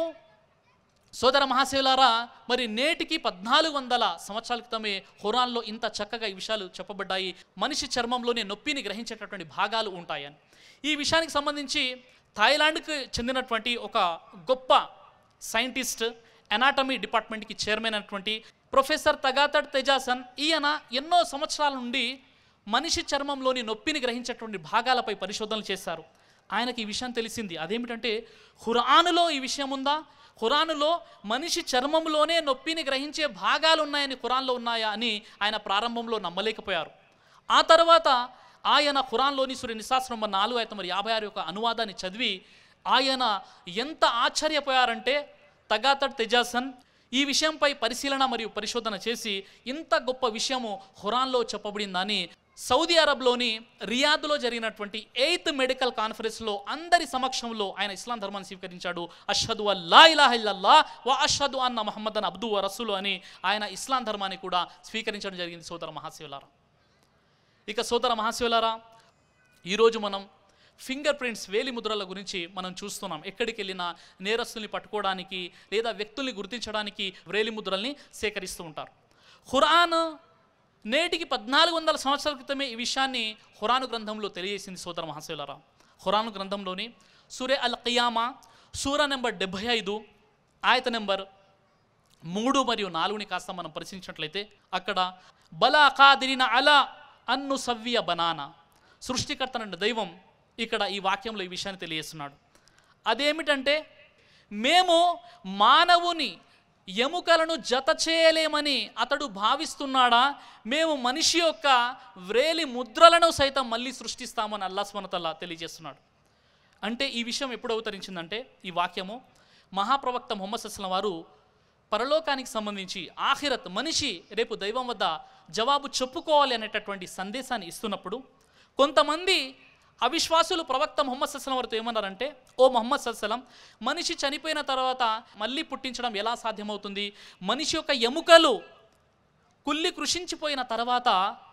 సోదర మహాశయులారా మరి నేటికి పద్నాలుగు వందల సంవత్సరాల క్రితమే ఖురాన్లో ఇంత చక్కగా ఈ విషయాలు చెప్పబడ్డాయి. మనిషి చర్మంలోనే నొప్పిని గ్రహించేటటువంటి భాగాలు ఉంటాయని. ఈ విషయానికి సంబంధించి థాయిలాండ్కి చెందినటువంటి ఒక గొప్ప సైంటిస్ట్, ఎనాటమీ డిపార్ట్మెంట్కి చైర్మన్ అయినటువంటి ప్రొఫెసర్ తగాతడ్ తెజాసన్, ఈయన ఎన్నో సంవత్సరాల నుండి మనిషి చర్మంలోని నొప్పిని గ్రహించేటువంటి భాగాలపై పరిశోధనలు చేశారు. ఆయనకి ఈ విషయం తెలిసింది. అదేమిటంటే ఖురానులో ఈ విషయం ఉందా, ఖురానులో మనిషి చర్మంలోనే నొప్పిని గ్రహించే భాగాలు ఉన్నాయని ఖురాన్లో ఉన్నాయా అని ఆయన ప్రారంభంలో నమ్మలేకపోయారు. ఆ తర్వాత ఆయన ఖురాన్లోని సూర నిసా నంబర్ నాలుగు ఆయత మరి యాభై ఆరు యొక్క అనువాదాన్ని చదివి ఆయన ఎంత ఆశ్చర్యపోయారంటే తగాతడ్ తెజాసన్ ఈ విషయంపై పరిశీలన మరియు పరిశోధన చేసి ఇంత గొప్ప విషయము ఖురాన్లో చెప్పబడిందని సౌదీ అరబ్లోని రియాద్లో జరిగినటువంటి ఎయిత్ మెడికల్ కాన్ఫరెన్స్లో అందరి సమక్షంలో ఆయన ఇస్లాం ధర్మాన్ని స్వీకరించాడు. అష్హదు అల్లా ఇలాహ ఇల్లల్లాహ్ వ అష్హదు అన్న ముహమ్మదన్ అబ్దు వ రసూలు అని ఆయన ఇస్లాం ధర్మాన్ని కూడా స్వీకరించడం జరిగింది సోదర మహాశివులారా. ఇక సోదర మహాశివులారా ఈరోజు మనం ఫింగర్ ప్రింట్స్ వేలి ముద్రల గురించి మనం చూస్తున్నాం. ఎక్కడికి వెళ్ళినా నేరస్తుల్ని పట్టుకోవడానికి లేదా వ్యక్తుల్ని గుర్తించడానికి వేలి ముద్రల్ని సేకరిస్తూ ఉంటారు. ఖురాన్ నేటికి పద్నాలుగు వందల సంవత్సరాల క్రితమే ఈ విషయాన్ని ఖురాను గ్రంథంలో తెలియజేసింది సోదర మహాశయులారా. ఖురాను గ్రంథంలోని సూరే అల్ కియామా సూర నెంబర్ డెబ్భై ఐదు ఆయత నెంబర్ మూడు మరియు నాలుగుని కాస్త మనం పరిశీలించినట్లయితే అక్కడ బలా ఖాదిరిన అలా అన్ను సవ్య బనానా, సృష్టికర్తనైన దైవం ఇక్కడ ఈ వాక్యంలో ఈ విషయాన్ని తెలియజేస్తున్నాడు. అదేమిటంటే మేము మానవుని ఎముకలను జత చేయలేమని అతడు భావిస్తున్నాడా, మేము మనిషి యొక్క వ్రేలి ముద్రలను సైతం మళ్ళీ సృష్టిస్తామని అల్లాహ్ సుబ్హానహు వ తఆలా తెలియజేస్తున్నాడు. అంటే ఈ విషయం ఎప్పుడు అవతరించిందంటే ఈ వాక్యము మహాప్రవక్త ముహమ్మద్ సల్లల్లాహు అలైహి వసల్లం వారు పరలోకానికి సంబంధించి ఆఖిరత్ మనిషి రేపు దైవం వద్ద జవాబు చెప్పుకోవాలి అనేటటువంటి సందేశాన్ని ఇస్తున్నప్పుడు కొంతమంది అవిశ్వాసులు ప్రవక్త ముహమ్మద్ సల్లల్లాహు అలైహి వసల్లం వారితో ఏమన్నారంటే, ఓ ముహమ్మద్ సల్లల్లాహు అలైహి వసల్లం మనిషి చనిపోయిన తర్వాత మళ్ళీ పుట్టించడం ఎలా సాధ్యమవుతుంది, మనిషి యొక్క ఎముకలు కుళ్ళి కృషించిపోయిన తర్వాత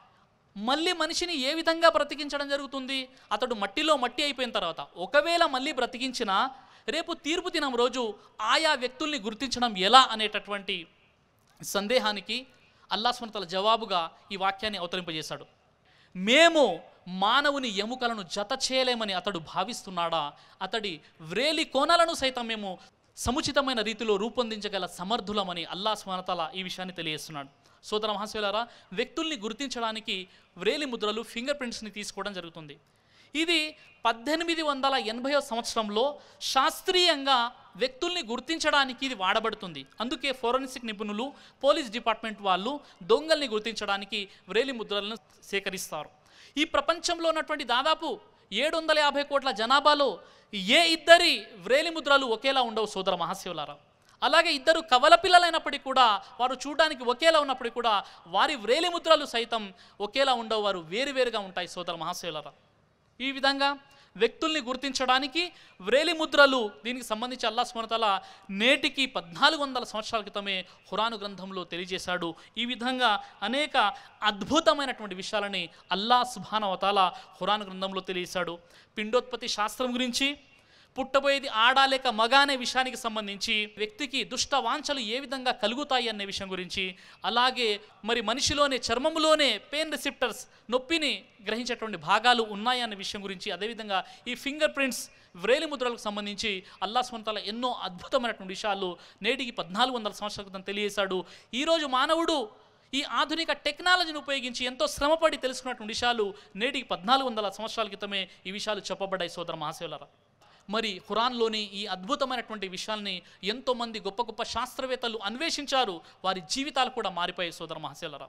మళ్ళీ మనిషిని ఏ విధంగా బ్రతికించడం జరుగుతుంది, అతడు మట్టిలో మట్టి అయిపోయిన తర్వాత ఒకవేళ మళ్ళీ బ్రతికించినా రేపు తీర్పు దినం రోజు ఆయా వ్యక్తుల్ని గుర్తించడం ఎలా అనేటటువంటి సందేహానికి అల్లాహ్ సుబ్హానహు వ తఆలా జవాబుగా ఈ వాక్యాన్ని అవతరింపజేశాడు. మేము మానవుని ఎముకలను జత చేయలేమని అతడు భావిస్తున్నాడా, అతడి వ్రేలి కోణలను సైతం మేము సముచితమైన రీతిలో రూపొందించగల సమర్థులమని అల్లాహ్ సుబ్హానహు వ తఆలా ఈ విషయాన్ని తెలియజేస్తున్నాడు. సోదర మహాశయులారా వ్యక్తుల్ని గుర్తించడానికి వ్రేలి ముద్రలు ఫింగర్ ప్రింట్స్ని తీసుకోవడం జరుగుతుంది. ఇది పద్దెనిమిది వందల ఎనభై సంవత్సరంలో శాస్త్రీయంగా వ్యక్తుల్ని గుర్తించడానికి ఇది వాడబడుతుంది. అందుకే ఫోరెన్సిక్ నిపుణులు పోలీస్ డిపార్ట్మెంట్ వాళ్ళు దొంగల్ని గుర్తించడానికి వ్రేలి ముద్రలను సేకరిస్తారు. ఈ ప్రపంచంలో ఉన్నటువంటి దాదాపు ఏడు వందల యాభై కోట్ల జనాభాలో ఏ ఇద్దరి వ్రేలి ముద్రలు ఒకేలా ఉండవు సోదర మహాశివులారా. అలాగే ఇద్దరు కవల పిల్లలైనప్పటికీ కూడా వారు చూడడానికి ఒకేలా ఉన్నప్పటికీ కూడా వారి వ్రేలి ముద్రలు సైతం ఒకేలా ఉండవు, వారు వేరువేరుగా ఉంటాయి సోదర మహాశివులారా. ఈ విధంగా వ్యక్తుల్ని గుర్తించడానికి వ్రేలి ముద్రలు దీనికి సంబంధించి అల్లాహ్ సుబ్హానహు వ తఆలా నేటికి పద్నాలుగు వందల సంవత్సరాల క్రితమే ఖురాను గ్రంథంలో తెలియజేశాడు. ఈ విధంగా అనేక అద్భుతమైనటువంటి విషయాలని అల్లాహ్ సుబ్హానహు వ తఆలా ఖురాను గ్రంథంలో తెలియజేశాడు. పిండోత్పత్తి శాస్త్రం గురించి, పుట్టబోయేది ఆడా లేక మగ అనే విషయానికి సంబంధించి, వ్యక్తికి దుష్ట వాంఛలు ఏ విధంగా కలుగుతాయి అనే విషయం గురించి, అలాగే మరి మనిషిలోనే చర్మంలోనే పెయిన్ రిసెప్టర్స్ నొప్పిని గ్రహించేటువంటి భాగాలు ఉన్నాయి అనే విషయం గురించి, అదేవిధంగా ఈ ఫింగర్ ప్రింట్స్ వ్రేలి ముద్రలకు సంబంధించి అల్లాహ్ సుబ్హానహు వ తఆలా ఎన్నో అద్భుతమైనటువంటి విషయాలు నేటికి పద్నాలుగు వందల సంవత్సరాల క్రితం తెలియజేశాడు. ఈరోజు మానవుడు ఈ ఆధునిక టెక్నాలజీని ఉపయోగించి ఎంతో శ్రమపడి తెలుసుకున్నటువంటి విషయాలు నేటికి పద్నాలుగు వందల సంవత్సరాల క్రితమే ఈ విషయాలు చెప్పబడ్డాయి సోదర మహాశయులారా. మరి ఖురాన్లోని ఈ అద్భుతమైనటువంటి విషయాల్ని ఎంతోమంది గొప్ప గొప్ప శాస్త్రవేత్తలు అన్వేషించారు, వారి జీవితాలు కూడా మారిపోయాయి సోదర మహాశయులారా.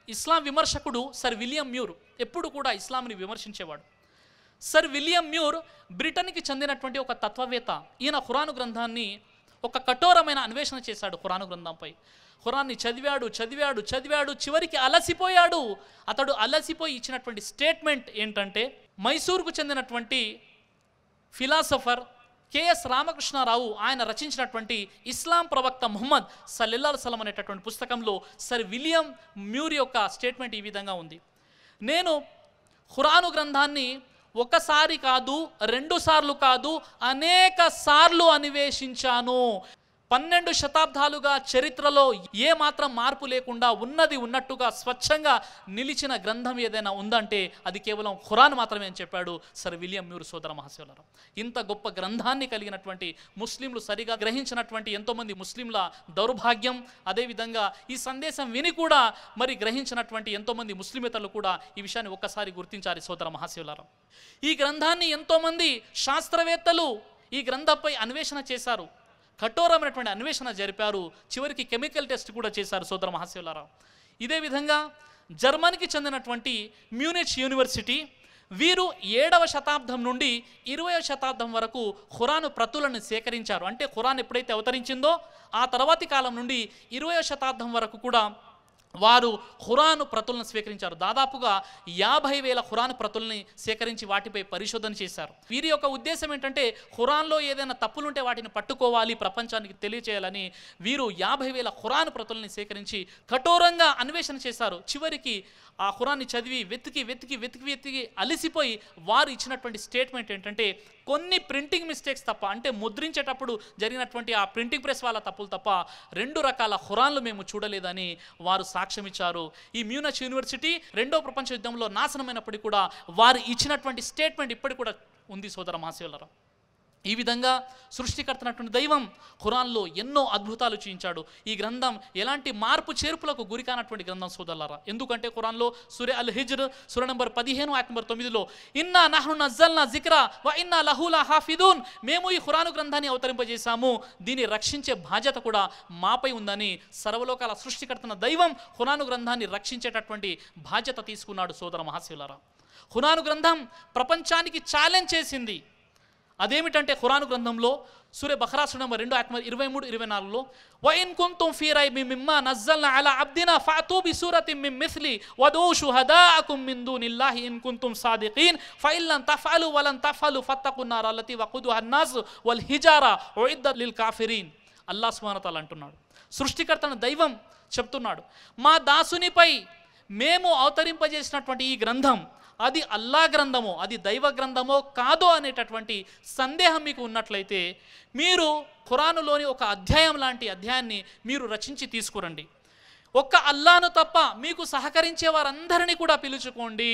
ఇస్లాం విమర్శకుడు సర్ విలియం మ్యూర్ ఎప్పుడు కూడా ఇస్లాంని విమర్శించేవాడు. సర్ విలియం మ్యూర్ బ్రిటన్కి చెందినటువంటి ఒక తత్వవేత్త. ఈయన ఖురాను గ్రంథాన్ని ఒక కఠోరమైన అన్వేషణ చేశాడు. ఖురాను గ్రంథంపై ఖురాన్ని చదివాడు చదివాడు చదివాడు చివరికి అలసిపోయాడు. అతడు అలసిపోయి ఇచ్చినటువంటి స్టేట్మెంట్ ఏంటంటే, మైసూరుకు చెందినటువంటి ఫిలాసఫర్ కెఎస్ రామకృష్ణారావు ఆయన రచించినటువంటి ఇస్లాం ప్రవక్త ముహమ్మద్ సల్లల్లాహు అలైహి వసల్లం అనేటటువంటి పుస్తకంలో సర్ విలియం మ్యూర్ యొక్క స్టేట్మెంట్ ఈ విధంగా ఉంది: నేను ఖురాను గ్రంథాన్ని ఒకసారి కాదు, రెండు సార్లు కాదు, అనేక సార్లు అన్వేషించాను. పన్నెండు శతాబ్దాలుగా చరిత్రలో ఏ మాత్రం మార్పు లేకుండా ఉన్నది ఉన్నట్టుగా స్వచ్ఛంగా నిలిచిన గ్రంథం ఏదైనా ఉందంటే అది కేవలం ఖురాన్ మాత్రమే అని చెప్పాడు సర్ విలియం మ్యూర్. సోదర మహాశివులారా, ఇంత గొప్ప గ్రంథాన్ని కలిగినటువంటి ముస్లింలు సరిగా గ్రహించినటువంటి ఎంతోమంది ముస్లింల దౌర్భాగ్యం, అదేవిధంగా ఈ సందేశం విని కూడా మరి గ్రహించినటువంటి ఎంతోమంది ముస్లిమేతరులు కూడా ఈ విషయాన్ని ఒక్కసారి గుర్తించాలి. సోదర మహాశివులారా, ఈ గ్రంథాన్ని ఎంతోమంది శాస్త్రవేత్తలు ఈ గ్రంథంపై అన్వేషణ చేశారు, కఠోరమైనటువంటి అన్వేషణ జరిపారు, చివరికి కెమికల్ టెస్ట్ కూడా చేశారు. సోదర మహాశివులారా, ఇదే విధంగా జర్మనీకి చెందినటువంటి మ్యూనిచ్ యూనివర్సిటీ వీరు ఏడవ శతాబ్దం నుండి ఇరవై శతాబ్దం వరకు ఖురాను ప్రతులను సేకరించారు. అంటే ఖురాన్ ఎప్పుడైతే అవతరించిందో ఆ తర్వాతి కాలం నుండి ఇరవై శతాబ్దం వరకు కూడా వారు ఖురాను ప్రతులను స్వీకరించారు. దాదాపుగా యాభై వేల ఖురాను ప్రతుల్ని సేకరించి వాటిపై పరిశోధన చేశారు. వీరి యొక్క ఉద్దేశం ఏంటంటే, ఖురాన్లో ఏదైనా తప్పులుంటే వాటిని పట్టుకోవాలి, ప్రపంచానికి తెలియచేయాలని వీరు యాభై వేల ఖురాను ప్రతుల్ని సేకరించి కఠోరంగా అన్వేషణ చేశారు. చివరికి ఆ ఖురాన్ని చదివి వెతికి వెతికి వెతికి వెతికి అలసిపోయి వారు ఇచ్చినటువంటి స్టేట్మెంట్ ఏంటంటే, కొన్ని ప్రింటింగ్ మిస్టేక్స్ తప్ప, అంటే ముద్రించేటప్పుడు జరిగినటువంటి ఆ ప్రింటింగ్ ప్రెస్ వాళ్ళ తప్పులు తప్ప రెండు రకాల ఖురాన్లు మేము చూడలేదని వారు సాక్ష్యం ఇచ్చారు. ఈ మ్యూనిచ్ యూనివర్సిటీ రెండో ప్రపంచ యుద్ధంలో నాశనమైనప్పటికీ కూడా వారు ఇచ్చినటువంటి స్టేట్మెంట్ ఇప్పటికి కూడా ఉంది. సోదర మహాశివులారా, ఈ విధంగా సృష్టికర్తనటువంటి దైవం ఖురాన్లో ఎన్నో అద్భుతాలు చూపించాడు. ఈ గ్రంథం ఎలాంటి మార్పు చేర్పులకు గురి కానటువంటి గ్రంథం సోదరులారా. ఎందుకంటే ఖురాన్లో సూరా అల్ హిజ్ర్ సూరా నంబర్ పదిహేను ఆయత్ నంబర్ తొమ్మిదిలో ఇన్నా నహ్ను నజ్జల్నా జిక్రా వ ఇన్నా లహు లహాఫిదూన్, మేము ఈ ఖురాను గ్రంథాన్ని అవతరింపజేశాము, దీన్ని రక్షించే బాధ్యత కూడా మాపై ఉందని సర్వలోకాల సృష్టికర్తన దైవం ఖురాను గ్రంథాన్ని రక్షించేటటువంటి బాధ్యత తీసుకున్నాడు. సోదర మహాశివులారా, ఖురాను గ్రంథం ప్రపంచానికి ఛాలెంజ్ చేసింది. అదేమిటంటే ఖురాను గ్రంథంలో సూరా బఖరా సూరా నంబర్ రెండు ఆయత్ నంబర్ ఇరవై మూడు ఇరవై నాలుగులో వ ఇన్ కుంతుం ఫీ రైబిన్ మిమ్మా నజ్జల్నా అలా అబ్దినా ఫఅతూ బిసూరతిన్ మిన్ మిస్లి వదూ షుహదాఅకుం మిన్ దూనిల్లాహి ఇన్ కుంతుం సాదికీన్ ఫఇన్ లం తఫఅలు వలన్ తఫఅలు ఫత్తకున్ నార అల్లతీ వఖుదుహా అన్నాస్ వల్ హిజారా ఉఇద్దత్ లిల్ కాఫిరీన్. అల్లాహ్ సుబ్హానహు వ తఆలా అంటున్నాడు, సృష్టికర్తన దైవం చెప్తున్నాడు, మా దాసునిపై మేము అవతరింపజేసినటువంటి ఈ గ్రంథం అది అల్లా గ్రంథమో అది దైవ గ్రంథమో కాదో అనేటటువంటి సందేహం మీకు ఉన్నట్లయితే మీరు ఖురానులోని ఒక అధ్యాయం లాంటి అధ్యాయాన్ని మీరు రచించి తీసుకురండి. ఒక్క అల్లాను తప్ప మీకు సహకరించే వారందరినీ కూడా పిలుచుకోండి.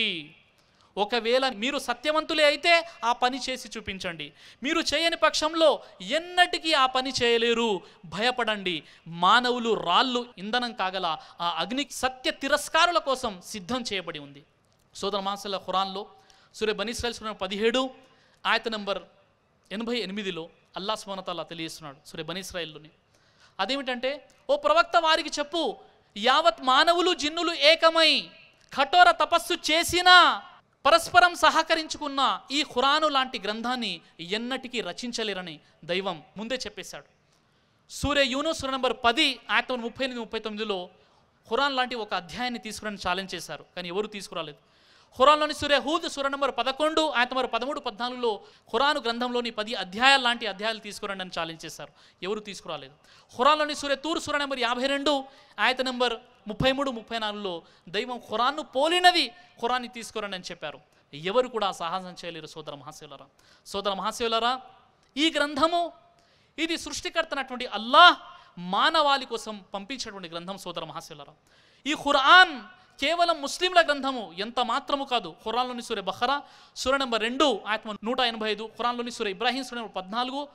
ఒకవేళ మీరు సత్యవంతులే అయితే ఆ పని చేసి చూపించండి. మీరు చేయని పక్షంలో ఎన్నటికీ ఆ పని చేయలేరు. భయపడండి, మానవులు రాళ్ళు ఇంధనం కాగల ఆ అగ్ని సత్య తిరస్కారుల కోసం సిద్ధం చేయబడి ఉంది. సోదర మాసల ఖురాన్లో సూరా బనీ ఇస్రాయిల్ సూరా పదిహేడు ఆయత నంబర్ ఎనభై ఎనిమిదిలో అల్లాహ్ సుబ్హానహు వ తఆలా తెలియజేస్తున్నాడు సూరా బనీ ఇస్రాయిల్లోని. అదేమిటంటే, ఓ ప్రవక్త వారికి చెప్పు, యావత్ మానవులు జిన్నులు ఏకమై కఠోర తపస్సు చేసినా పరస్పరం సహకరించుకున్న ఈ ఖురాను లాంటి గ్రంథాన్ని ఎన్నటికీ రచించలేరని దైవం ముందే చెప్పేశాడు. సూరా యూనుస్ సూరా నంబర్ పది ఆయత ముప్పై ఎనిమిది ముప్పై తొమ్మిదిలో ఖురాన్ లాంటి ఒక అధ్యాయాన్ని తీసుకురని ఛాలెంజ్ చేశారు, కానీ ఎవరు తీసుకురాలేదు. ఖురాన్లోని సూరా హూద్ సూరా నంబర్ పదకొండు ఆయత నంబర్ పదమూడు పద్నాలుగులో ఖురాను గ్రంథంలోని పది అధ్యాయాలు లాంటి అధ్యాయాలు తీసుకురండి అని ఛాలెంజ్ చేశారు, ఎవరు తీసుకురాలేదు. ఖురాన్లోని సూరా తూర్ సూరా నంబర్ యాభై రెండు ఆయత నంబర్ ముప్పై మూడు ముప్పై నాలుగులో దైవం ఖురాన్ను పోలినది ఖురాన్ని తీసుకురండి అని చెప్పారు, ఎవరు కూడా సాహసం చేయలేరు. సోదర మహాశివులారా, సోదర మహాశివులారా, ఈ గ్రంథము ఇది సృష్టికర్తనటువంటి అల్లాహ్ మానవాళి కోసం పంపించినటువంటి గ్రంథం. సోదర మహాశివులారా, ఈ ఖురాన్ కేవలం ముస్లింల గ్రంథము ఎంత మాత్రము కాదు. ఖురాన్లోని సూరా బఖరా సూరా నంబర్ రెండు ఆయత నూట ఎనభై ఐదు, ఖురాన్లోని సూరా ఇబ్రాహీం సూరా నంబర్ పద్నాలుగు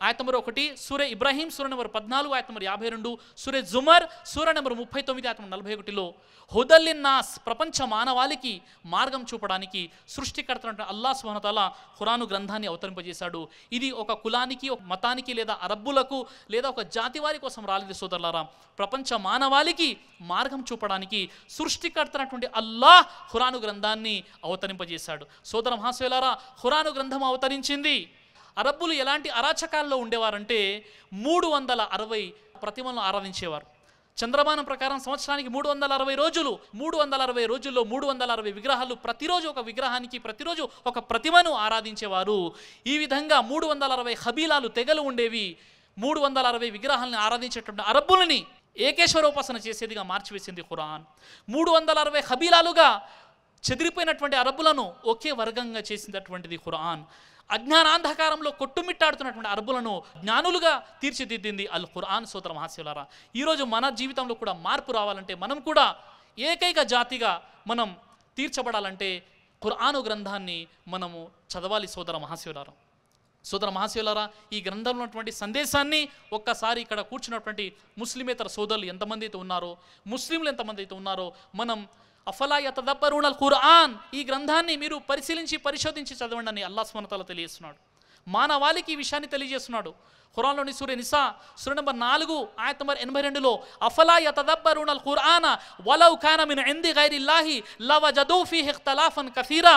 ఆయత నెంబర్ ఒకటి, సూరే ఇబ్రాహీం సూర నెంబర్ పద్నాలుగు ఆయత నెంబర్ యాభై రెండు, సూరే జుమర్ సూర నెంబర్ ముప్పై తొమ్మిది ఆయత నెంబర్ నలభై ఒకటిలో హుదల్లిన్నాస్ ప్రపంచ మానవాళికి మార్గం చూపడానికి సృష్టికర్త అల్లాహ్ సుబ్హానహు వ తఆలా ఖురాను గ్రంథాన్ని అవతరింపజేశాడు. ఇది ఒక కులానికి, ఒక మతానికి, లేదా అరబ్బులకు, లేదా ఒక జాతి వారి కోసం రాలేదు సోదరులారా. ప్రపంచ మానవాళికి మార్గం చూపడానికి సృష్టికర్తనటువంటి అల్లాహ్ ఖురాను గ్రంథాన్ని అవతరింపజేశాడు. సోదర మహాశయులారా, ఖురాను గ్రంథం అవతరించింది. అరబ్బులు ఎలాంటి అరాచకాల్లో ఉండేవారంటే మూడు వందల అరవై ప్రతిమలను ఆరాధించేవారు. చంద్రమానం ప్రకారం సంవత్సరానికి మూడు వందల అరవై రోజులు మూడు వందల అరవై రోజుల్లో మూడు వందల అరవై విగ్రహాలు, ప్రతిరోజు ఒక విగ్రహానికి ప్రతిరోజు ఒక ప్రతిమను ఆరాధించేవారు. ఈ విధంగా మూడు వందల అరవై హబీలాలు, తెగలు ఉండేవి. మూడు వందల అరవై విగ్రహాలను ఆరాధించేటువంటి అరబ్బులని ఏకేశ్వరోపాసన చేసేదిగా మార్చివేసింది ఖురాన్. మూడు వందల అరవై హబీలాలుగా చెదిరిపోయినటువంటి అరబ్బులను ఒకే వర్గంగా చేసినటువంటిది ఖురాన్. అజ్ఞానాంధకారంలో కొట్టుమిట్టాడుతున్నటువంటి అరబ్బులను జ్ఞానులుగా తీర్చిదిద్దింది అల్ ఖురాన్. సోదర మహాశయులారా, ఈరోజు మన జీవితంలో కూడా మార్పు రావాలంటే, మనం కూడా ఏకైక జాతిగా మనం తీర్చబడాలంటే ఖురాను గ్రంథాన్ని మనము చదవాలి సోదర మహాశయులారా. సోదర మహాశయులారా, ఈ గ్రంథంలో ఉన్నటువంటి సందేశాన్ని ఒక్కసారి ఇక్కడ కూర్చున్నటువంటి ముస్లిమేతర సోదరులు ఎంతమంది అయితే ఉన్నారో, ముస్లింలు ఎంతమంది అయితే ఉన్నారో, మనం అఫలా యతదబ్బరూన అల్ ఖురాన్, ఈ గ్రంథాన్ని మీరు పరిశీలించి పరిశోధించి చదవండి అని అల్లాహ్ సుబ్హానహు వ తఆలా తెలియజేస్తున్నాడు. మానవాళికి ఈ విషయాన్ని తెలియజేస్తున్నాడు. ఖురాన్లోని సూరే నిసా సూర నెంబర్ నాలుగు ఆయత నెంబర్ ఎనభై రెండులో అఫలా యతదబ్బరూన అల్ ఖురాన వలౌ కాన మిన్ ఇంది గైరిల్లాహి లవజదు ఫీహి ఇఖ్తిలాఫన్ కసీరా.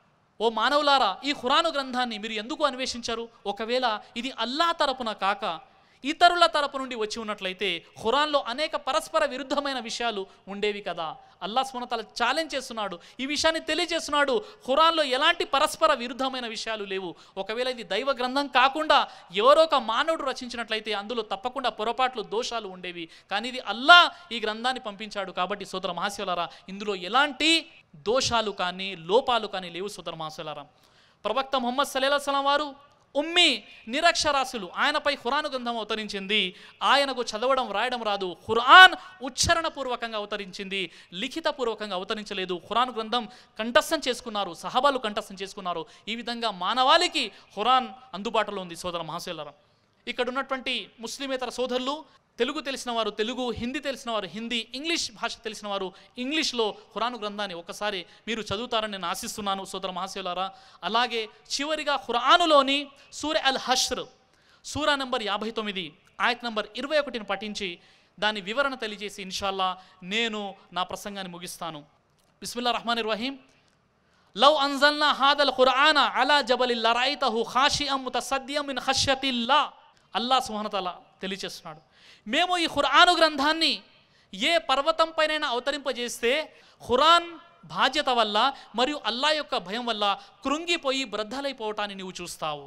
ఓ మానవులారా, ఈ ఖురాను గ్రంథాన్ని మీరు ఎందుకు అన్వేషించరు? ఒకవేళ ఇది అల్లాహ్ తరపున కాక ఇతరుల తరపు నుండి వచ్చి ఉన్నట్లయితే ఖురాన్లో అనేక పరస్పర విరుద్ధమైన విషయాలు ఉండేవి కదా. అల్లాహ్ సుబ్హానహు వ తఆలా ఛాలెంజ్ చేస్తున్నాడు, ఈ విషయాన్ని తెలియజేస్తున్నాడు. ఖురాన్లో ఎలాంటి పరస్పర విరుద్ధమైన విషయాలు లేవు. ఒకవేళ ఇది దైవ గ్రంథం కాకుండా ఎవరో ఒక మానవుడు రచించినట్లయితే అందులో తప్పకుండా పొరపాట్లు, దోషాలు ఉండేవి. కానీ ఇది అల్లాహ్ ఈ గ్రంథాన్ని పంపించాడు కాబట్టి సోదర మహాశయులారా, ఇందులో ఎలాంటి దోషాలు కానీ లోపాలు కానీ లేవు. సోదర మహాశయులారా, ప్రవక్త ముహమ్మద్ సల్లల్లాహు అలైహి వసల్లం వారు ఉమ్మి, నిరక్షరాస్యులు, ఆయనపై ఖురాను గ్రంథం అవతరించింది. ఆయనకు చదవడం రాయడం రాదు. ఖురాన్ ఉచ్చారణ పూర్వకంగా అవతరించింది, లిఖిత పూర్వకంగా అవతరించలేదు. ఖురాను గ్రంథం కంఠస్థం చేసుకున్నారు, సహబాలు కంఠస్థం చేసుకున్నారు. ఈ విధంగా మానవాళికి ఖురాన్ అందుబాటులో ఉంది. సోదర మహాశయులారా, ఇక్కడ ఉన్నటువంటి ముస్లిమేతర సోదరులు, తెలుగు తెలిసిన వారు తెలుగు, హిందీ తెలిసిన వారు హిందీ, ఇంగ్లీష్ భాష తెలిసిన వారు ఇంగ్లీష్లో ఖురాను గ్రంథాన్ని ఒకసారి మీరు చదువుతారని నేను ఆశిస్తున్నాను సోదర మహాశయులారా. అలాగే చివరిగా ఖురానులోని సూర అల్ హష్ర్ సూరా నెంబర్ యాభై తొమ్మిది ఆయత నెంబర్ ఇరవై ఒకటిని పఠించి దాని వివరణ తెలియజేసి ఇన్షాల్లా నేను నా ప్రసంగాన్ని ముగిస్తాను. బిస్మిల్లా రహమాన్ రహీం. లౌ అన్జల్నా హాదల్ ఖురాన అలా జబలిల్ లరైతహు ఖాషిఅం ముతసద్దియం మిన్ ఖష్యతిల్లా. అల్లాహ్ సుబ్హానహు వ తఆలా తెలియజేస్తున్నాడు, మేము ఈ ఖురాను గ్రంథాన్ని ఏ పర్వతం పైనైనా అవతరింపజేస్తే ఖురాన్ బాధ్యత వల్ల మరియు అల్లాహ్ యొక్క భయం వల్ల కృంగిపోయి బ్రద్దలైపోవటాన్ని నీవు చూస్తావు.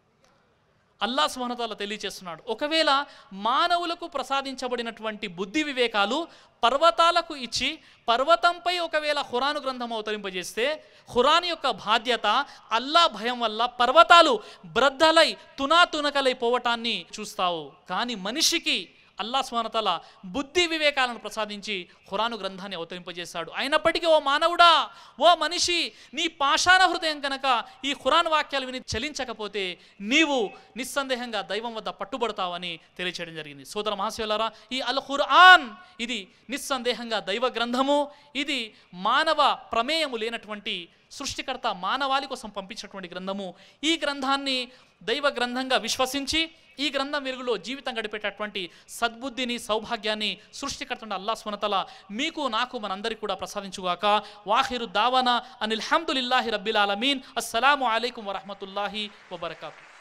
అల్లాహ్ సుబ్హానహు వ తఆలా తెలియజేస్తున్నాడు, ఒకవేళ మానవులకు ప్రసాదించబడినటువంటి బుద్ధి వివేకాలు పర్వతాలకు ఇచ్చి పర్వతంపై ఒకవేళ ఖురాను గ్రంథం అవతరింపజేస్తే ఖురాన్ యొక్క బాధ్యత అల్లాహ్ భయం వల్ల పర్వతాలు బ్రద్దలై తునాతునకలై పోవటాన్ని చూస్తావు. కానీ మనిషికి అల్లాహ్ సుబ్హానహు వ తఆలా బుద్ధి వివేకాలను ప్రసాదించి ఖురాను గ్రంథాన్ని అవతరింపజేశాడు. అయినప్పటికీ ఓ మానవుడా, ఓ మనిషి, నీ పాషాణ హృదయం కనుక ఈ ఖురాన్ వాక్యాలు విని చలించకపోతే నీవు నిస్సందేహంగా దైవం వద్ద పట్టుబడతావని తెలియచేయడం జరిగింది. సోదర మహాశయులారా, ఈ అల్ ఖురాన్ ఇది నిస్సందేహంగా దైవ గ్రంథము. ఇది మానవ ప్రమేయము లేనటువంటి సృష్టికర్త మానవాళి కోసం పంపించినటువంటి గ్రంథము. ఈ గ్రంథాన్ని దైవ గ్రంథంగా విశ్వసించి ఈ గ్రంథం వెలుగులో జీవితం గడిపేటటువంటి సద్బుద్ధిని, సౌభాగ్యాన్ని సృష్టికర్త అల్లాహ్ సుబ్హానహు వ తఆలా మీకు, నాకు, మనందరికీ కూడా ప్రసాదించుగాక. వాఖిరు దావానా అనిల్ హమ్దులిల్లాహి రబ్బిల్ ఆలమీన్. అస్సలాము అలైకుం వరహ్మతుల్లాహి వబరకాతుహు.